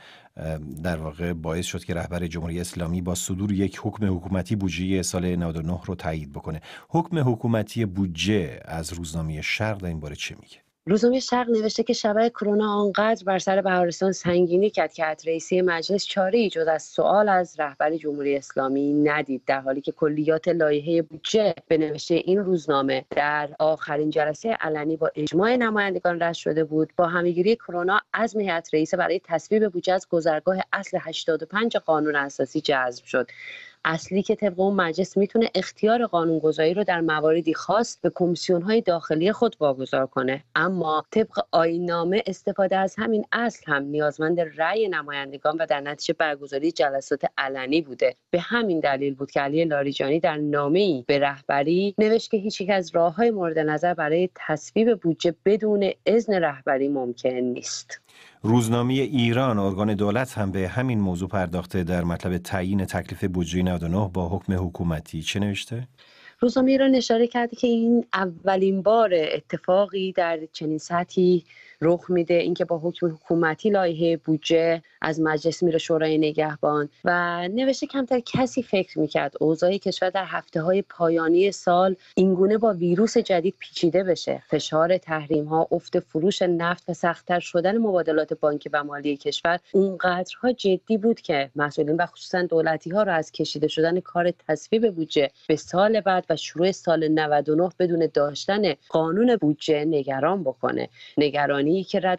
در واقع باعث شد که رهبر جمهوری اسلامی با صدور یک حکم حکومتی بودجه سال نود و نه رو تایید بکنه. حکم حکومتی بودجه از روزنامه شرق در این باره چه میگه؟ روزنامه شرق نوشته که شبح کرونا آنقدر بر سر بهارستان سنگینی کرد که رئیسی مجلس چاره‌ای جز از سوال از رهبر جمهوری اسلامی ندید، در حالی که کلیات لایحه بودجه به نوشته این روزنامه در آخرین جلسه علنی با اجماع نمایندگان رد شده بود. با همه‌گیری کرونا عزم هیئت رئیسه برای تصویب بودجه از گذرگاه اصل هشتاد و پنج قانون اساسی جذب شد. اصلی که طبق اون مجلس میتونه اختیار قانونگذاری رو در مواردی خاص به کمیسیون‌های داخلی خود واگذار کنه، اما طبق آیین‌نامه استفاده از همین اصل هم نیازمند رأی نمایندگان و در نتیجه برگزاری جلسات علنی بوده. به همین دلیل بود که علی لاریجانی در نامه‌ای به رهبری نوشت که هیچ یک از راه‌های مورد نظر برای تصویب بودجه بدون اذن رهبری ممکن نیست. روزنامه ایران، ارگان دولت، هم به همین موضوع پرداخته. در مطلب تعیین تکلیف بودجه نود و نه با حکم حکومتی چه نوشته؟ روزنامه ایران اشاره کرده که این اولین بار اتفاقی در چنین سطحی رخ میده، اینکه با حکم حکومتی لایحه بودجه از مجلس میره شورای نگهبان و نوشته کمتر کسی فکر میکرد اوضاع کشور در هفته های پایانی سال اینگونه با ویروس جدید پیچیده بشه. فشار تحریم ها، افت فروش نفت و سخت‌تر شدن مبادلات بانکی و مالی کشور اونقدرها جدی بود که مسئولین و خصوصا دولتی ها را از کشیده شدن کار تصویب بودجه به سال بعد و شروع سال نود و نه بدون داشتن قانون بودجه نگران بکنه. نگرانی که رد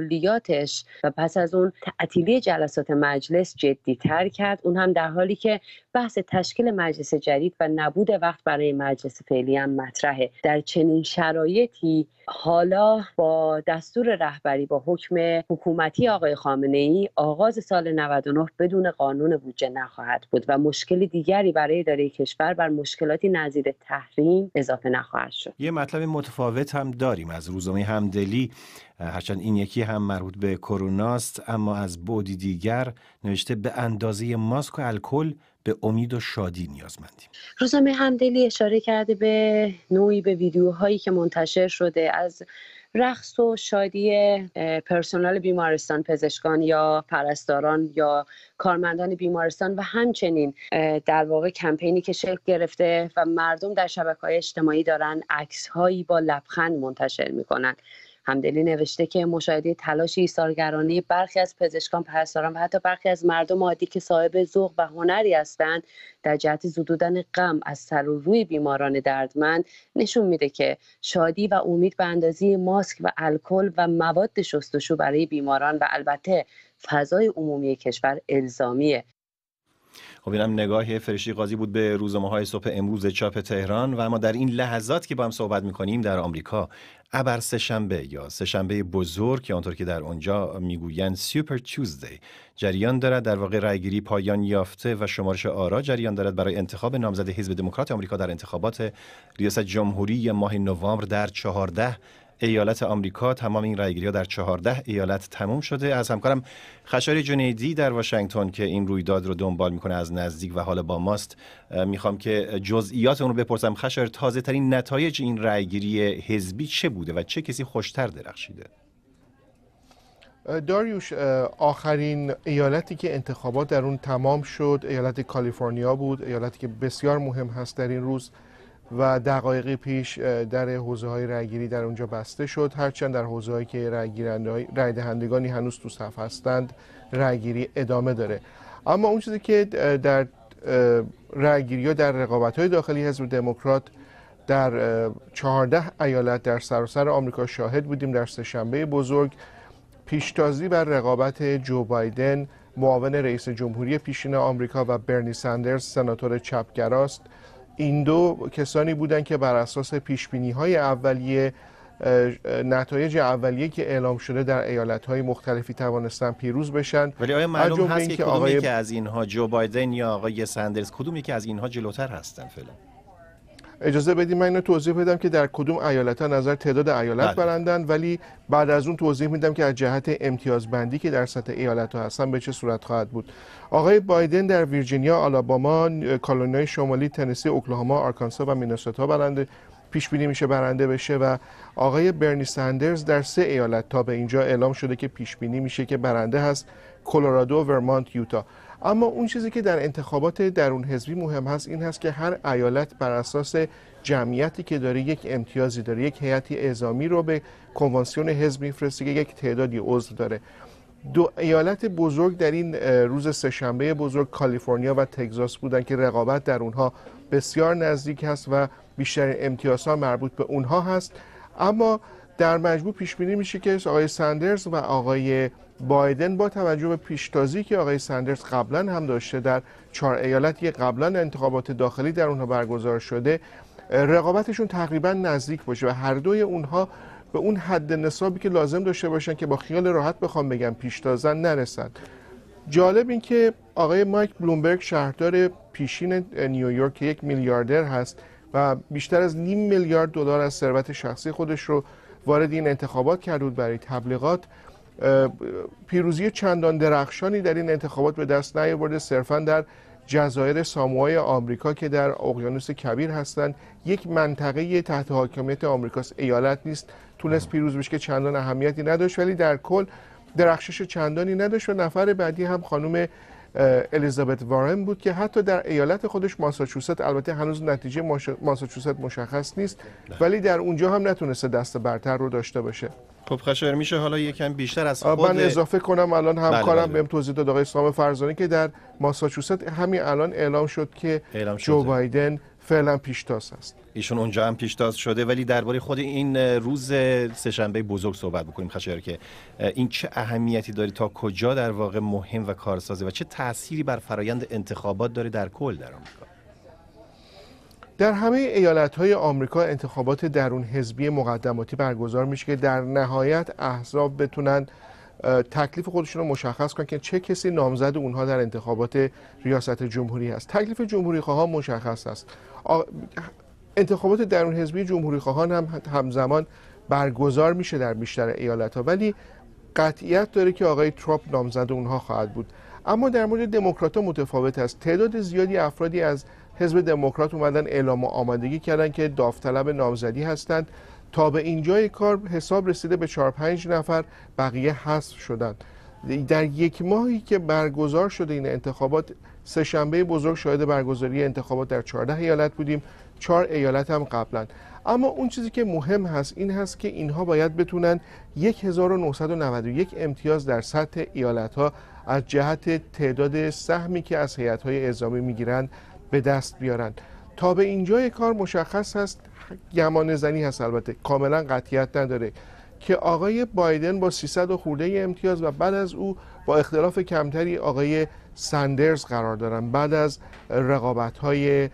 کلیاتش و پس از اون تعطیلی جلسات مجلس جدی تر کرد، اون هم در حالی که بحث تشکیل مجلس جدید و نبود وقت برای مجلس فعلی هم مطرحه. در چنین شرایطی حالا با دستور رهبری با حکم حکومتی آقای خامنه‌ای آغاز سال نود و نه بدون قانون بودجه نخواهد بود و مشکل دیگری برای اداره کشور بر مشکلاتی نظیر تحریم اضافه نخواهد شد. یه مطلب متفاوت هم داریم از روزنامه همدلی، هرچند این یکی هم مربوط به کروناست، اما از بعدی دیگر نوشته به اندازه ماسک و الکل به امید و شادی نیازمندیم. روزنامه همدلی اشاره کرده به نوعی به ویدیوهایی که منتشر شده از رقص و شادی پرسنل بیمارستان، پزشکان یا پرستاران یا کارمندان بیمارستان و همچنین در واقع کمپینی که شکل گرفته و مردم در شبکه‌های اجتماعی دارن عکس‌هایی با لبخند منتشر می‌کنن. همدلی نوشته که مشاهده تلاش ایثارگرانه برخی از پزشکان، پرستاران و حتی برخی از مردم عادی که صاحب ذوق و هنری هستند در جهت زدودن غم از سر و روی بیماران دردمند نشون میده که شادی و امید به اندازه ماسک و الکل و مواد شستشو برای بیماران و البته فضای عمومی کشور الزامیه. خب اینم نگاه فرشتی قاضی بود به روزنامه‌های صبح امروز چاپ تهران. و اما در این لحظات که با هم صحبت می‌کنیم در آمریکا ابر سه‌شنبه یا سه‌شنبه بزرگ یا آنطور که در اونجا میگویند سوپر تیوزدی جریان دارد. در واقع رأیگیری پایان یافته و شمارش آرا جریان دارد برای انتخاب نامزد حزب دموکرات آمریکا در انتخابات ریاست جمهوری ماه نوامبر در چهارده ایالت آمریکا. تمام این رأیگیری‌ها در چهارده ایالت تموم شده. از همکارم خشایار جنیدی در واشنگتن که این رویداد رو دنبال میکنه از نزدیک و حالا با ماست میخوام که جزئیات اون رو بپرسم. خشایار، تازه ترین نتایج این رأیگیری حزبی چه بوده و چه کسی خوشتر درخشیده؟ داریوش، آخرین ایالتی که انتخابات در اون تمام شد ایالت کالیفرنیا بود، ایالتی که بسیار مهم هست در این روز و دقایقی پیش در حوزه‌های رأیگیری در اونجا بسته شد. هرچند در حوزه‌هایی که رأی دهندگانی هنوز تو صف هستند رأیگیری ادامه داره. اما اون چیزی که در رأیگیری‌ها در رقابت‌های داخلی حزب دموکرات در چهارده ایالت در سراسر آمریکا شاهد بودیم در سه‌شنبه بزرگ، پیشتازی بر رقابت جو بایدن معاون رئیس جمهوری پیشین آمریکا و برنی سندرز سناتور چپگراست. این دو کسانی بودند که بر اساس پیشبینی‌های اولیه نتایج اولیه که اعلام شده در ایالت‌های مختلفی توانستن پیروز بشن. ولی آیا معلوم هست که کدوم آقای... که از اینها جو بایدن یا آقای سندرز کدومی که از اینها جلوتر هستن فعلا؟ اجازه بدید من اینو توضیح بدم که در کدوم ایالت‌ها نظر تعداد ایالت برندن، ولی بعد از اون توضیح میدم که از جهت امتیازبندی که در سطح ایالت‌ها هستن به چه صورت خواهد بود. آقای بایدن در ویرجینیا، آلاباما، کارولینای شمالی، تنسی، اوکلاهاما، آرکانسا و مینسوتا برنده پیش بینی میشه برنده بشه و آقای برنی سندرز در سه ایالت تا به اینجا اعلام شده که پیش بینی میشه که برنده هست: کلرادو، ورمانت، یوتا. اما اون چیزی که در انتخابات درون حزبی مهم هست این هست که هر ایالت بر اساس جمعیتی که داره یک امتیازی داره، یک هیئتی اعزامی رو به کنوانسیون حزب میفرسته که یک تعدادی عضو داره. دو ایالت بزرگ در این روز سه‌شنبه بزرگ کالیفرنیا و تگزاس بودن که رقابت در اونها بسیار نزدیک هست و بیشتر امتیازها مربوط به اونها هست. اما در مجموع پیش بینی میشه که آقای سندرز و آقای بایدن با توجه به پیشتازی که آقای سندرز قبلا هم داشته در چهار ایالتی قبلا انتخابات داخلی در اونها برگزار شده، رقابتشون تقریبا نزدیک باشه و هر دوی اونها به اون حد نصابی که لازم داشته باشن که با خیال راحت بخوام بگم پیشتازن نرسن. جالب این که آقای مایک بلومبرگ شهردار پیشین نیویورک که یک میلیاردر هست و بیشتر از نیم میلیارد دلار از ثروت شخصی خودش رو وارد این انتخابات کرده بود برای تبلیغات، پیروزی چندان درخشانی در این انتخابات به دست نیاورده. صرفا در جزایر ساموآی آمریکا که در اقیانوس کبیر هستند، یک منطقه تحت حاکمیت آمریکاست، ایالت نیست، تونست پیروز بشه که چندان اهمیتی نداشت، ولی در کل درخشش چندانی نداشت. و نفر بعدی هم خانم الیزابت وارن بود که حتی در ایالت خودش ماساچوست، البته هنوز نتیجه ماساچوست مشخص نیست، ولی در اونجا هم نتونسته دست برتر رو داشته باشه. خب خشایار، میشه حالا یکم بیشتر از خود من اضافه کنم؟ الان همکارم بهم توضیح داد آقای سام فرزانه که در ماساچوست همین الان اعلام شد که اعلام جو بایدن فعلا پیشتاز است. ایشون اونجا هم پیشتاز شده. ولی درباره خود این روز سه‌شنبه بزرگ صحبت بکنیم خشایار، که این چه اهمیتی داره، تا کجا در واقع مهم و کارسازه و چه تأثیری بر فرایند انتخابات داره در کل در آمریکا؟ در همه ایالت‌های آمریکا انتخابات درون حزبی مقدماتی برگزار میشه که در نهایت احزاب بتونن تکلیف خودشون رو مشخص کنن که چه کسی نامزد اونها در انتخابات ریاست جمهوری هست. تکلیف جمهوری خواهان مشخص است. انتخابات درون حزبی جمهوری خواهان هم همزمان برگزار میشه در بیشتر ایالت‌ها، ولی قطعیت داره که آقای ترامپ نامزد اونها خواهد بود. اما در مورد دموکرات‌ها متفاوت است. تعداد زیادی افرادی از حزب دموکرات اومدن اعلام آمادگی کردن که داوطلب نامزدی هستند تا به اینجای کار حساب رسیده به چهار پنج نفر، بقیه حذف شدن. در یک ماهی که برگزار شده این انتخابات، سه شنبه بزرگ شاهد برگزاری انتخابات در چهارده ایالت بودیم، چهار ایالت هم قبلا. اما اون چیزی که مهم هست این هست که اینها باید بتونن هزار و نهصد و نود و یک امتیاز در سطح ایالت‌ها از جهت تعداد سهمی که از هیئت‌های اعزامی میگیرند به دست بیارن. تا به اینجای کار مشخص هست، گمان زنی هست، البته کاملا قطعیت نداره، که آقای بایدن با سیصد و خورده امتیاز و بعد از او با اختلاف کمتری آقای سندرز قرار دارن بعد از رقابت‌های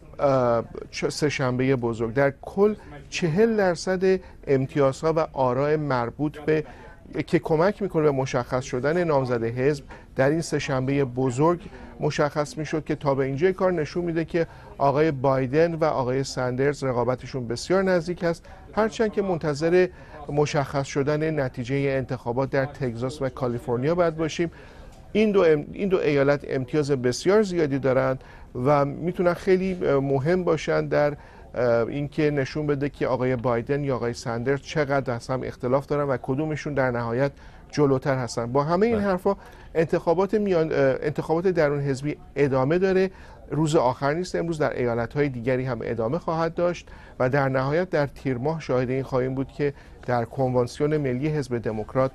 سه شنبه بزرگ. در کل چهل درصد امتیازها و آراء مربوط به که کمک میکنه به مشخص شدن نامزد حزب در این سه شنبه بزرگ مشخص میشد که تا به اینجای کار نشون میده که آقای بایدن و آقای سندرز رقابتشون بسیار نزدیک است، هرچند که منتظر مشخص شدن نتیجه انتخابات در تگزاس و کالیفرنیا باید باشیم. این دو ام... این دو ایالت امتیاز بسیار زیادی دارند و میتونن خیلی مهم باشن در اینکه نشون بده که آقای بایدن یا آقای سندرز چقدر از هم اختلاف دارن و کدومشون در نهایت جلوتر هستن. با همه این حرفا انتخابات میان انتخابات درون حزبی ادامه داره، روز آخر نیست، امروز در ایالت‌های دیگری هم ادامه خواهد داشت و در نهایت در تیر ماه شاهد این خواهیم بود که در کنوانسیون ملی حزب دموکرات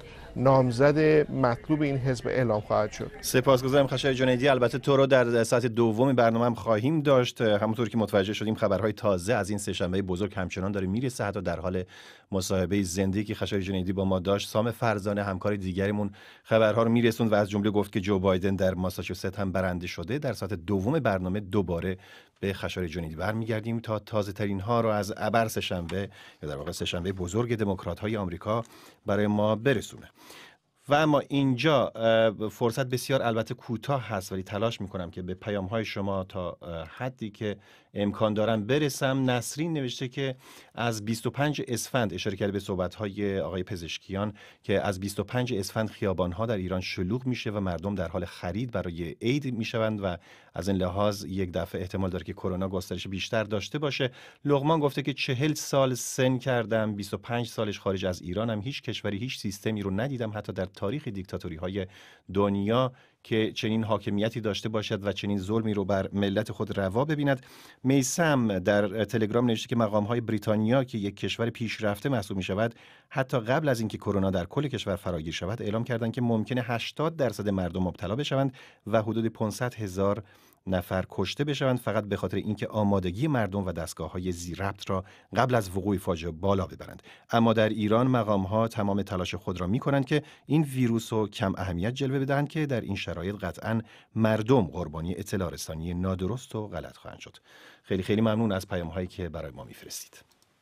نامزد مطلوب این حزب اعلام خواهد شد. سپاسگزارم خشایار جنیدی. البته تو رو در ساعت دوم برنامه هم خواهیم داشت. همونطور که متوجه شدیم خبرهای تازه از این سه‌شنبه بزرگ همچنان داره میرسه، حتی در حال مصاحبه زنده که خشایار جنیدی با ما داشت، سام فرزانه همکار دیگریمون خبرها رو میرسوند و از جمله گفت که جو بایدن در ماساچوست هم برنده شده. در ساعت دوم برنامه دوباره به خشایار جنیدی برمیگردیم تا تازه ترین ها رو از ابر سه‌شنبه یا در واقع سه‌شنبه بزرگ دموکرات های آمریکا برای ما برسونه. و اما اینجا فرصت بسیار البته کوتاه هست، ولی تلاش میکنم که به پیام های شما تا حدی که امکان دارم برسم. نسرین نوشته که از بیست و پنج اسفند، اشاره کرده به صحبت های آقای پزشکیان، که از بیست و پنج اسفند خیابان ها در ایران شلوغ میشه و مردم در حال خرید برای عید میشوند و از این لحاظ یک دفعه احتمال داره که کرونا گسترش بیشتر داشته باشه. لقمان گفته که چهل سال سن کردم، بیست و پنج سالش خارج از ایرانم، هیچ کشوری هیچ سیستمی رو ندیدم حتی در تاریخ دیکتاتوری های دنیا که چنین حاکمیتی داشته باشد و چنین ظلمی رو بر ملت خود روا ببیند. میسم در تلگرام نوشته که مقام‌های بریتانیا که یک کشور پیشرفته محسوب می‌شود، حتی قبل از اینکه کرونا در کل کشور فراگیر شود اعلام کردند که ممکنه هشتاد درصد مردم مبتلا بشوند و حدود پانصد هزار نفر کشته بشوند، فقط به خاطر اینکه آمادگی مردم و دستگاه‌های ضبط را قبل از وقوع فاجعه بالا ببرند. اما در ایران مقام‌ها تمام تلاش خود را می‌کنند که این ویروس رو کم اهمیت جلوه بدهند که در این شرایط قطعاً مردم قربانی اطلاع رسانی نادرست و غلط خواهند شد. خیلی خیلی ممنون از پیام‌هایی که برای ما می‌فرستید.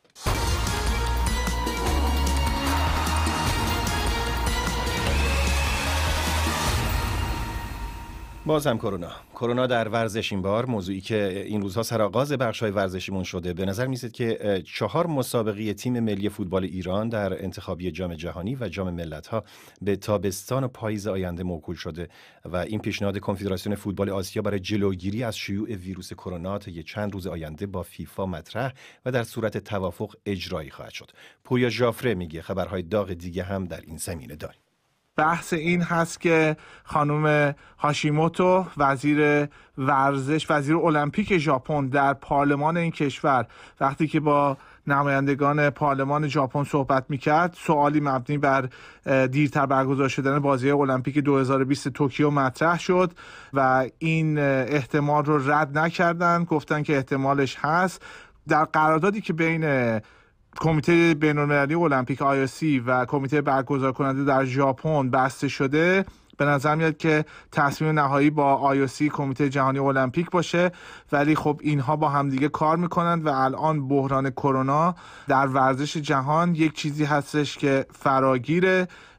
باز هم کرونا. کرونا در ورزش این بار موضوعی که این روزها سرآغاز بخش‌های ورزشیمون شده. به نظر می‌رسید که چهار مسابقه تیم ملی فوتبال ایران در انتخابی جام جهانی و جام ملت‌ها به تابستان و پاییز آینده موکول شده و این پیشنهاد کنفدراسیون فوتبال آسیا برای جلوگیری از شیوع ویروس کرونا تا چند روز آینده با فیفا مطرح و در صورت توافق اجرایی خواهد شد. پویا ژافره میگه خبرهای داغ دیگه هم در این زمینه داریم. بحث این هست که خانم هاشیموتو وزیر ورزش وزیر المپیک ژاپن در پارلمان این کشور وقتی که با نمایندگان پارلمان ژاپن صحبت میکرد، سوالی مبنی بر دیرتر برگزار شدن بازی المپیک دو هزار و بیست توکیو مطرح شد و این احتمال رو رد نکردن، گفتن که احتمالش هست. در قراردادی که بین کمیته بین‌المللی المپیک آی او سی و کمیته برگزار کننده در ژاپن بسته شده، به نظر میاد که تصمیم نهایی با آی او سی کمیته جهانی المپیک باشه، ولی خب اینها با همدیگه کار میکنند و الان بحران کرونا در ورزش جهان یک چیزی هستش که فراگیره.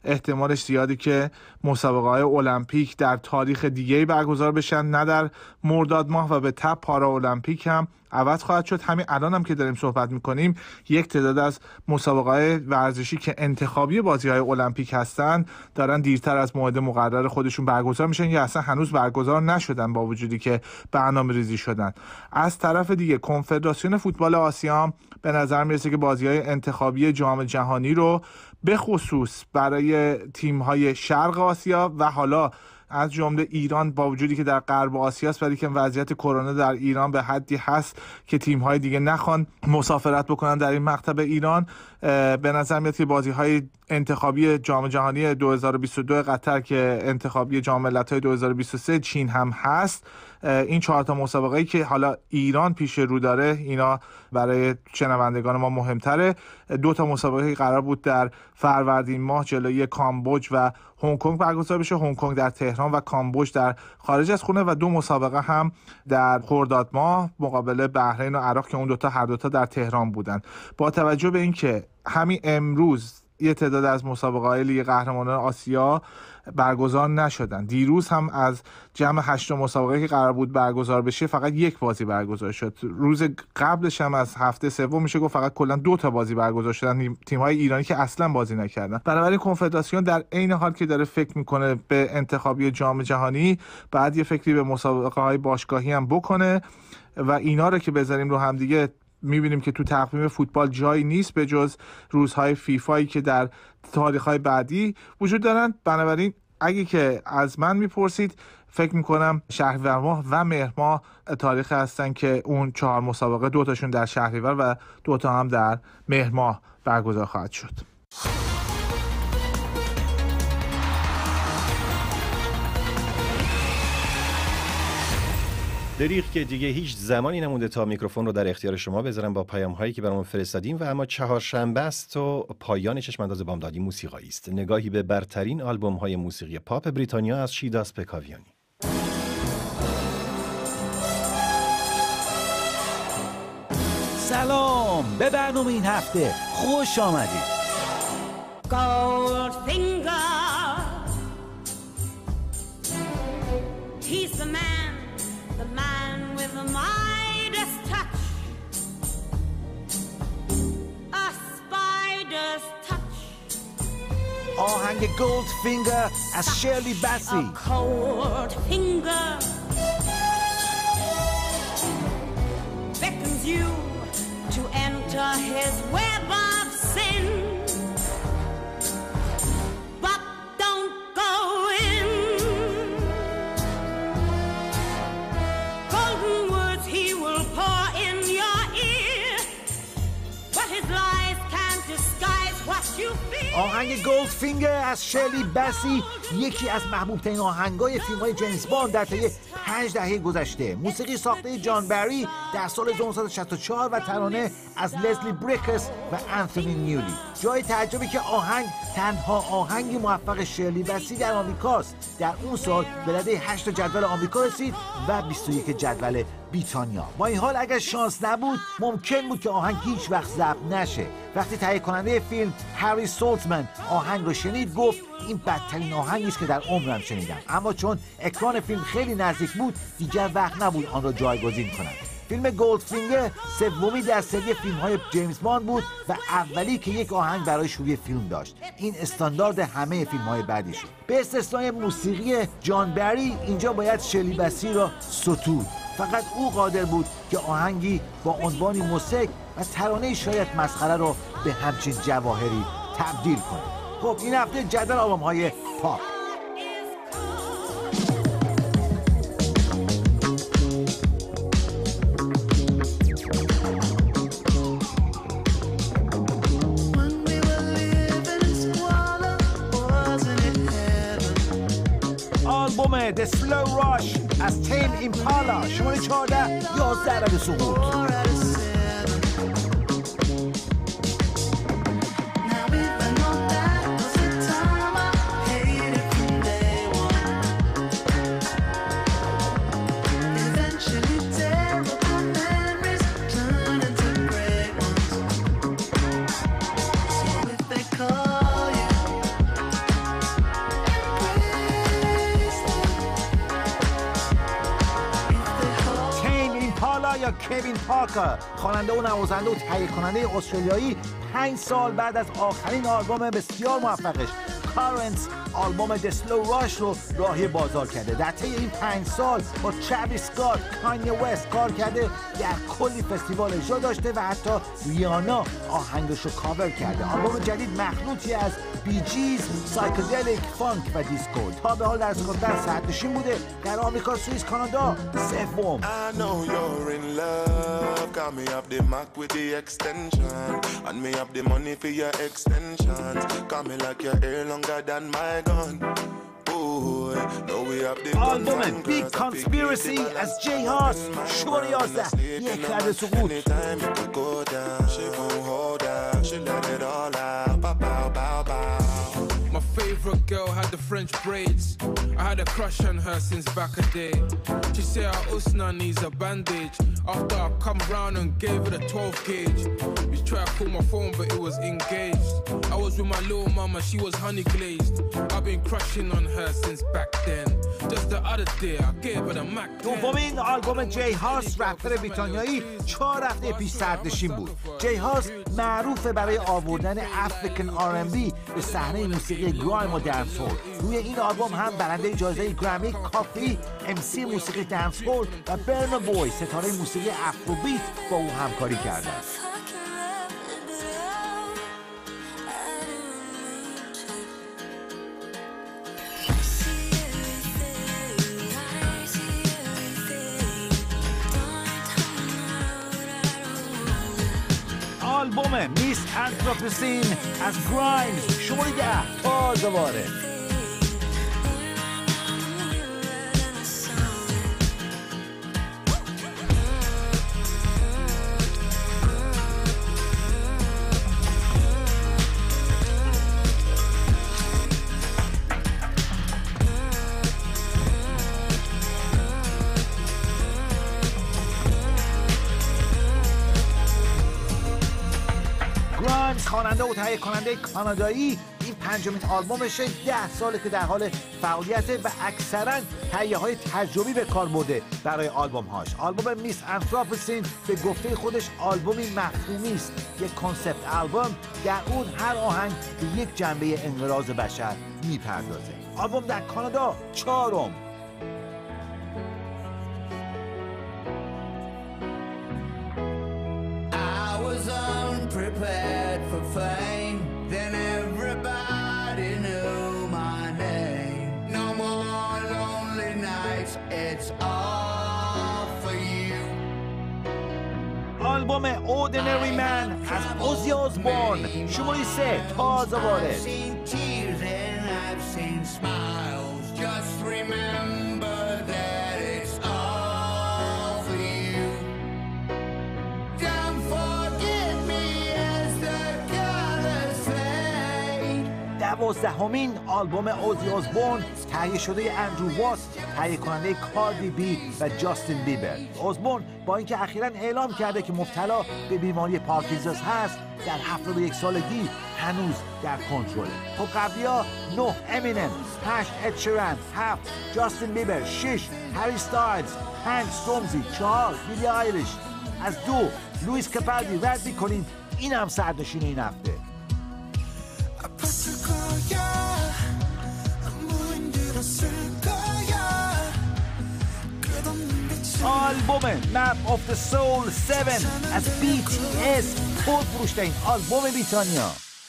احتمالش زیادی که مسابقه‌های المپیک در تاریخ دیگه‌ای برگزار بشن، نه در مرداد ماه و به تبع پارا المپیک هم عوض خواهد شد. همین الان هم که داریم صحبت میکنیم یک تعداد از مسابقه‌های ورزشی که انتخابی بازی‌های المپیک هستن دارن دیرتر از موعد مقرر خودشون برگزار میشن یا اصلا هنوز برگزار نشدن با وجودی که برنامه‌ریزی شدن. از طرف دیگه کنفدراسیون فوتبال آسیا به نظر میرسه که بازی‌های انتخابی جام جهانی رو به خصوص برای تیم‌های شرق آسیا و حالا از جمله ایران، با وجودی که در غرب آسیا است ولی که وضعیت کرونا در ایران به حدی هست که تیم‌های دیگه نخوان مسافرت بکنن در این مقطع ایران، به نظر میاد که بازی‌های انتخابی جام جهانی دو هزار و بیست و دو قطر که انتخابی جام ملت‌های دو هزار و بیست و سه چین هم هست، این چهار تا مسابقه‌ای که حالا ایران پیش رو داره اینا برای شنوندگان ما مهمتره. دو تا مسابقه قرار بود در فروردین ماه جلوی کامبوج و هنگ کنگ برگزار بشه، هنگ کنگ در تهران و کامبوج در خارج از خونه، و دو مسابقه هم در خرداد ماه مقابل بحرین و عراق که اون دوتا هر دوتا در تهران بودن. با توجه به اینکه همین امروز یه تعداد از مسابقه‌های لیگ قهرمانان آسیا برگزار نشدن، دیروز هم از جمع هشت مسابقه که قرار بود برگزار بشه فقط یک بازی برگزار شد. روز قبلش هم از هفته سوم میشه گفت فقط کلا دو تا بازی برگزار شدن، تیم‌های ایرانی که اصلا بازی نکردن. بنابراین کنفدراسیون در عین حال که داره فکر میکنه به انتخابی جام جهانی، بعد یه فکری به مسابقه‌های باشگاهی هم بکنه و اینا رو که بذاریم رو هم دیگه میبینیم که تو تقویم فوتبال جایی نیست به جز روزهای فیفایی که در تاریخ‌های بعدی وجود دارن. بنابراین اگه که از من میپرسید، فکر میکنم شهریور ماه و مهر ماه تاریخ هستن که اون چهار مسابقه دوتاشون در شهریور و دوتا هم در مهر ماه برگزار خواهد شد. دریغ که دیگه هیچ زمانی نمونده تا میکروفون رو در اختیار شما بذارم با پیام هایی که برامون فرستادیم، و اما چهارشنبه است و پایان چشمانداز بامدادی موسیقایی است. نگاهی به برترین آلبوم های موسیقی پاپ بریتانیا از شیداس پکاویانی. سلام، به برنامه این هفته خوش آمدید. Goldfinger, he's the man, the man with the Midas touch, a spider's touch. آهنگ Goldfinger از شرلی باسی. A cold finger beckons you to enter his web of sin. آهنگ گولدفینگر از شرلی باسی یکی از محبوب ترین آهنگای فیلم های جیمز باند در طی پنج دهه گذشته. موسیقی ساخته جان بری در سال هزار و نهصد و شصت و چهار و ترانه از لزلی بریکس و انتونی نیولی. جای تعجبی که آهنگ تنها آهنگی موفق شرلی باسی در آمریکاست. در اون سال به رده هشت جدول آمریکا رسید و بیست و یک جدول بریتانیا. با این حال اگر شانس نبود ممکن بود که آهنگ هیچ وقت ضبط نشه. وقتی تهیه کننده فیلم هری سولتمن آهنگ رو شنید گفت این بدترین آهنگی است که در عمرم شنیدم، اما چون اکران فیلم خیلی نزدیک بود دیگر وقت نبود آن را جایگزین کنند. فیلم گولدفینگر سومی در سری فیلم‌های جیمز باند بود و اولی که یک آهنگ برای شروع فیلم داشت. این استاندارد همه فیلم‌های بعدی شد. به استثنای موسیقی جان بری اینجا باید شرلی باسی را ستود. فقط او قادر بود که آهنگی با عنوانی موسیقی و ترانه شاید مسخره را به همچین جواهری تبدیل کنه. خب این هفته جدول آلبوم‌های پاپ. آلبوم The Slow Rush از تیم ایمپالا شماره چهارده یازده عدد سقوط. یا یا کوین پارکر، خواننده و نوازنده و تهیه کننده استرالیایی، پنج سال بعد از آخرین آلبوم بسیار موفقش کارنتس، آلبوم The Slow Rush رو راهی بازار کرده. در طی این پنج سال با تراویس اسکات، کانیه وست کار کرده، در کلی فستیوال اجرا داشته و حتی ریانا آهنگش رو کاور کرده. آلبوم جدید مخلوطی از بی جیز، سایکدلیک، فانک و دیسکو. تا به حال در اسکاتلند صدرنشین بوده، در آمریکا، سوئیس، کانادا سوم. آلبوم بیگ کانسپیرسی از جی هاس، شماره یازده، یک رد سقوط. My favorite girl had the French braids. I had a crush on her since back a day. She said her usna needs a bandage. After I come round and gave her the twelve gauge. We tried to call my phone but it was engaged. I was with my little mama, she was honey glazed. I've been crushing on her since back then. Just the other day I gave her the Mac. دومین آلبوم جی هاس، رپر بریتانیایی، چهار هفته پیش صدرنشین بود. جی هاس معروفه برای آوردن افریکن آر ام بی به صحنه موسیقی گرایم و دنس‌هول. روی این آلبوم هم برنده جایزه گرمی کافی، ام سی موسیقی دنس‌هول و برنا بوی، ستاره موسیقی افروبیت، با او همکاری کردند. آلبوم میس انتروپوسین از گرایمز، شماره ده، تازه وارد. خواننده و تهیه کننده کانادایی، این پنجمین آلبومشه، ده ساله که در حال فعالیت و اکثرا تهیه های تجربی به کار برده برای آلبوم هاش. آلبوم میس انتروپوسین به گفته خودش آلبومی مفهومی است، یک کنسپت آلبوم، در اون هر آهنگ به یک جنبه انقراض بشر میپردازه. آلبوم در کانادا چهارم. Prepared for fame, then everybody knew my name. No more lonely nights, it's all for you. آلبوم Ordinary Man از اوزی آسبورن، شماره سه، تازه وارد. I've seen tears and I've seen smiles. Just remember that it's all for you. Don't forget me as the colors fade. دوازدهمین آلبوم اوزی آسبورن، تهیه شده اندرو واس، تهیه کننده کاردی بی و جاستین بیبر. آسبورن با اینکه اخیراً اعلام کرده که مبتلا به بیماری پارکینسونز هست، در هفتاد و یک سالگی هنوز در کنترله. خب قبلی‌ها نه امینم، هشت اد شیران، هفت جاستین بیبر، شش هری ستایلز، پنج استورمزی، چهار بیلی آیلیش. از دو لوئیس کپالدی رد می‌کنیم، این هم صدرنشین این هفته. آلبوم مپ آف د سول هفت از بی تی اس، پرفروش‌ترین آلبوم بریتانیا.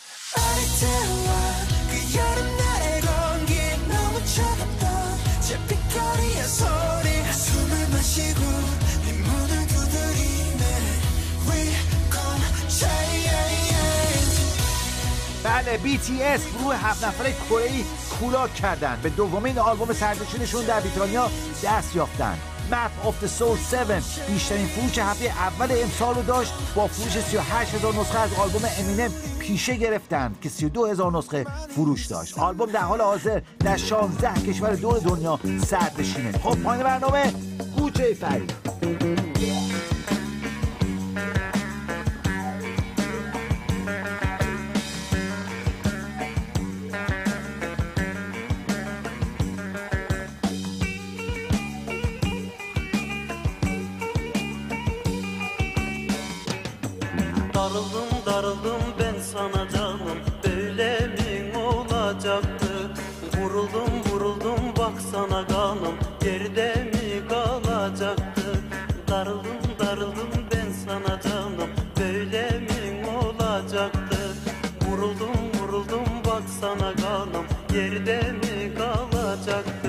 بله، بی تی اس گروه هفت نفره کره‌ای کولاک کردن، به دومین آلبوم صدرنشینشون در بریتانیا دست یافتن. مپ آف د سول هفت بیشترین فروش هفته اول امسال رو داشت، با فروش سی و هشت هزار نسخه از آلبوم امینم پیشه گرفتن که سی و دو هزار نسخه فروش داشت. آلبوم در حال حاضر در شانزده کشور دور دنیا صدرنشینه. خب پایان برنامه کوچه فرید. Darıldım darıldım ben sana canım, böyle mi olacaktı? Vuruldum vuruldum baksana kanım, geride mi kalacaktı? Darıldım darıldım ben sana canım, böyle mi olacaktı? Vuruldum vuruldum baksana kanım, geride mi kalacaktı?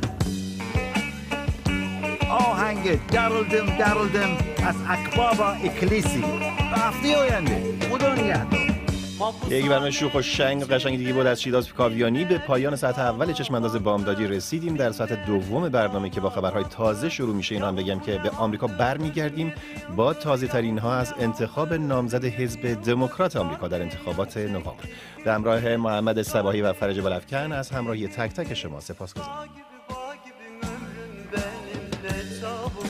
آهنگ darıldım darıldım از اکبابا اکلیسی تا هفته آینده خدا نگهدار. یک برنامه شوخ و شنگ قشنگ دیگه بود از شیداز کاویانی. به پایان ساعت اول چشمانداز بامدادی رسیدیم. در ساعت دوم برنامه که با خبرهای تازه شروع میشه، اینا هم بگم که به آمریکا برمیگردیم با تازه ترین ها از انتخاب نامزد حزب دموکرات آمریکا در انتخابات نوامبر. به همراه محمد صباحی و فرج بالافکن از همراهی تک تک شما سپاسگزارم.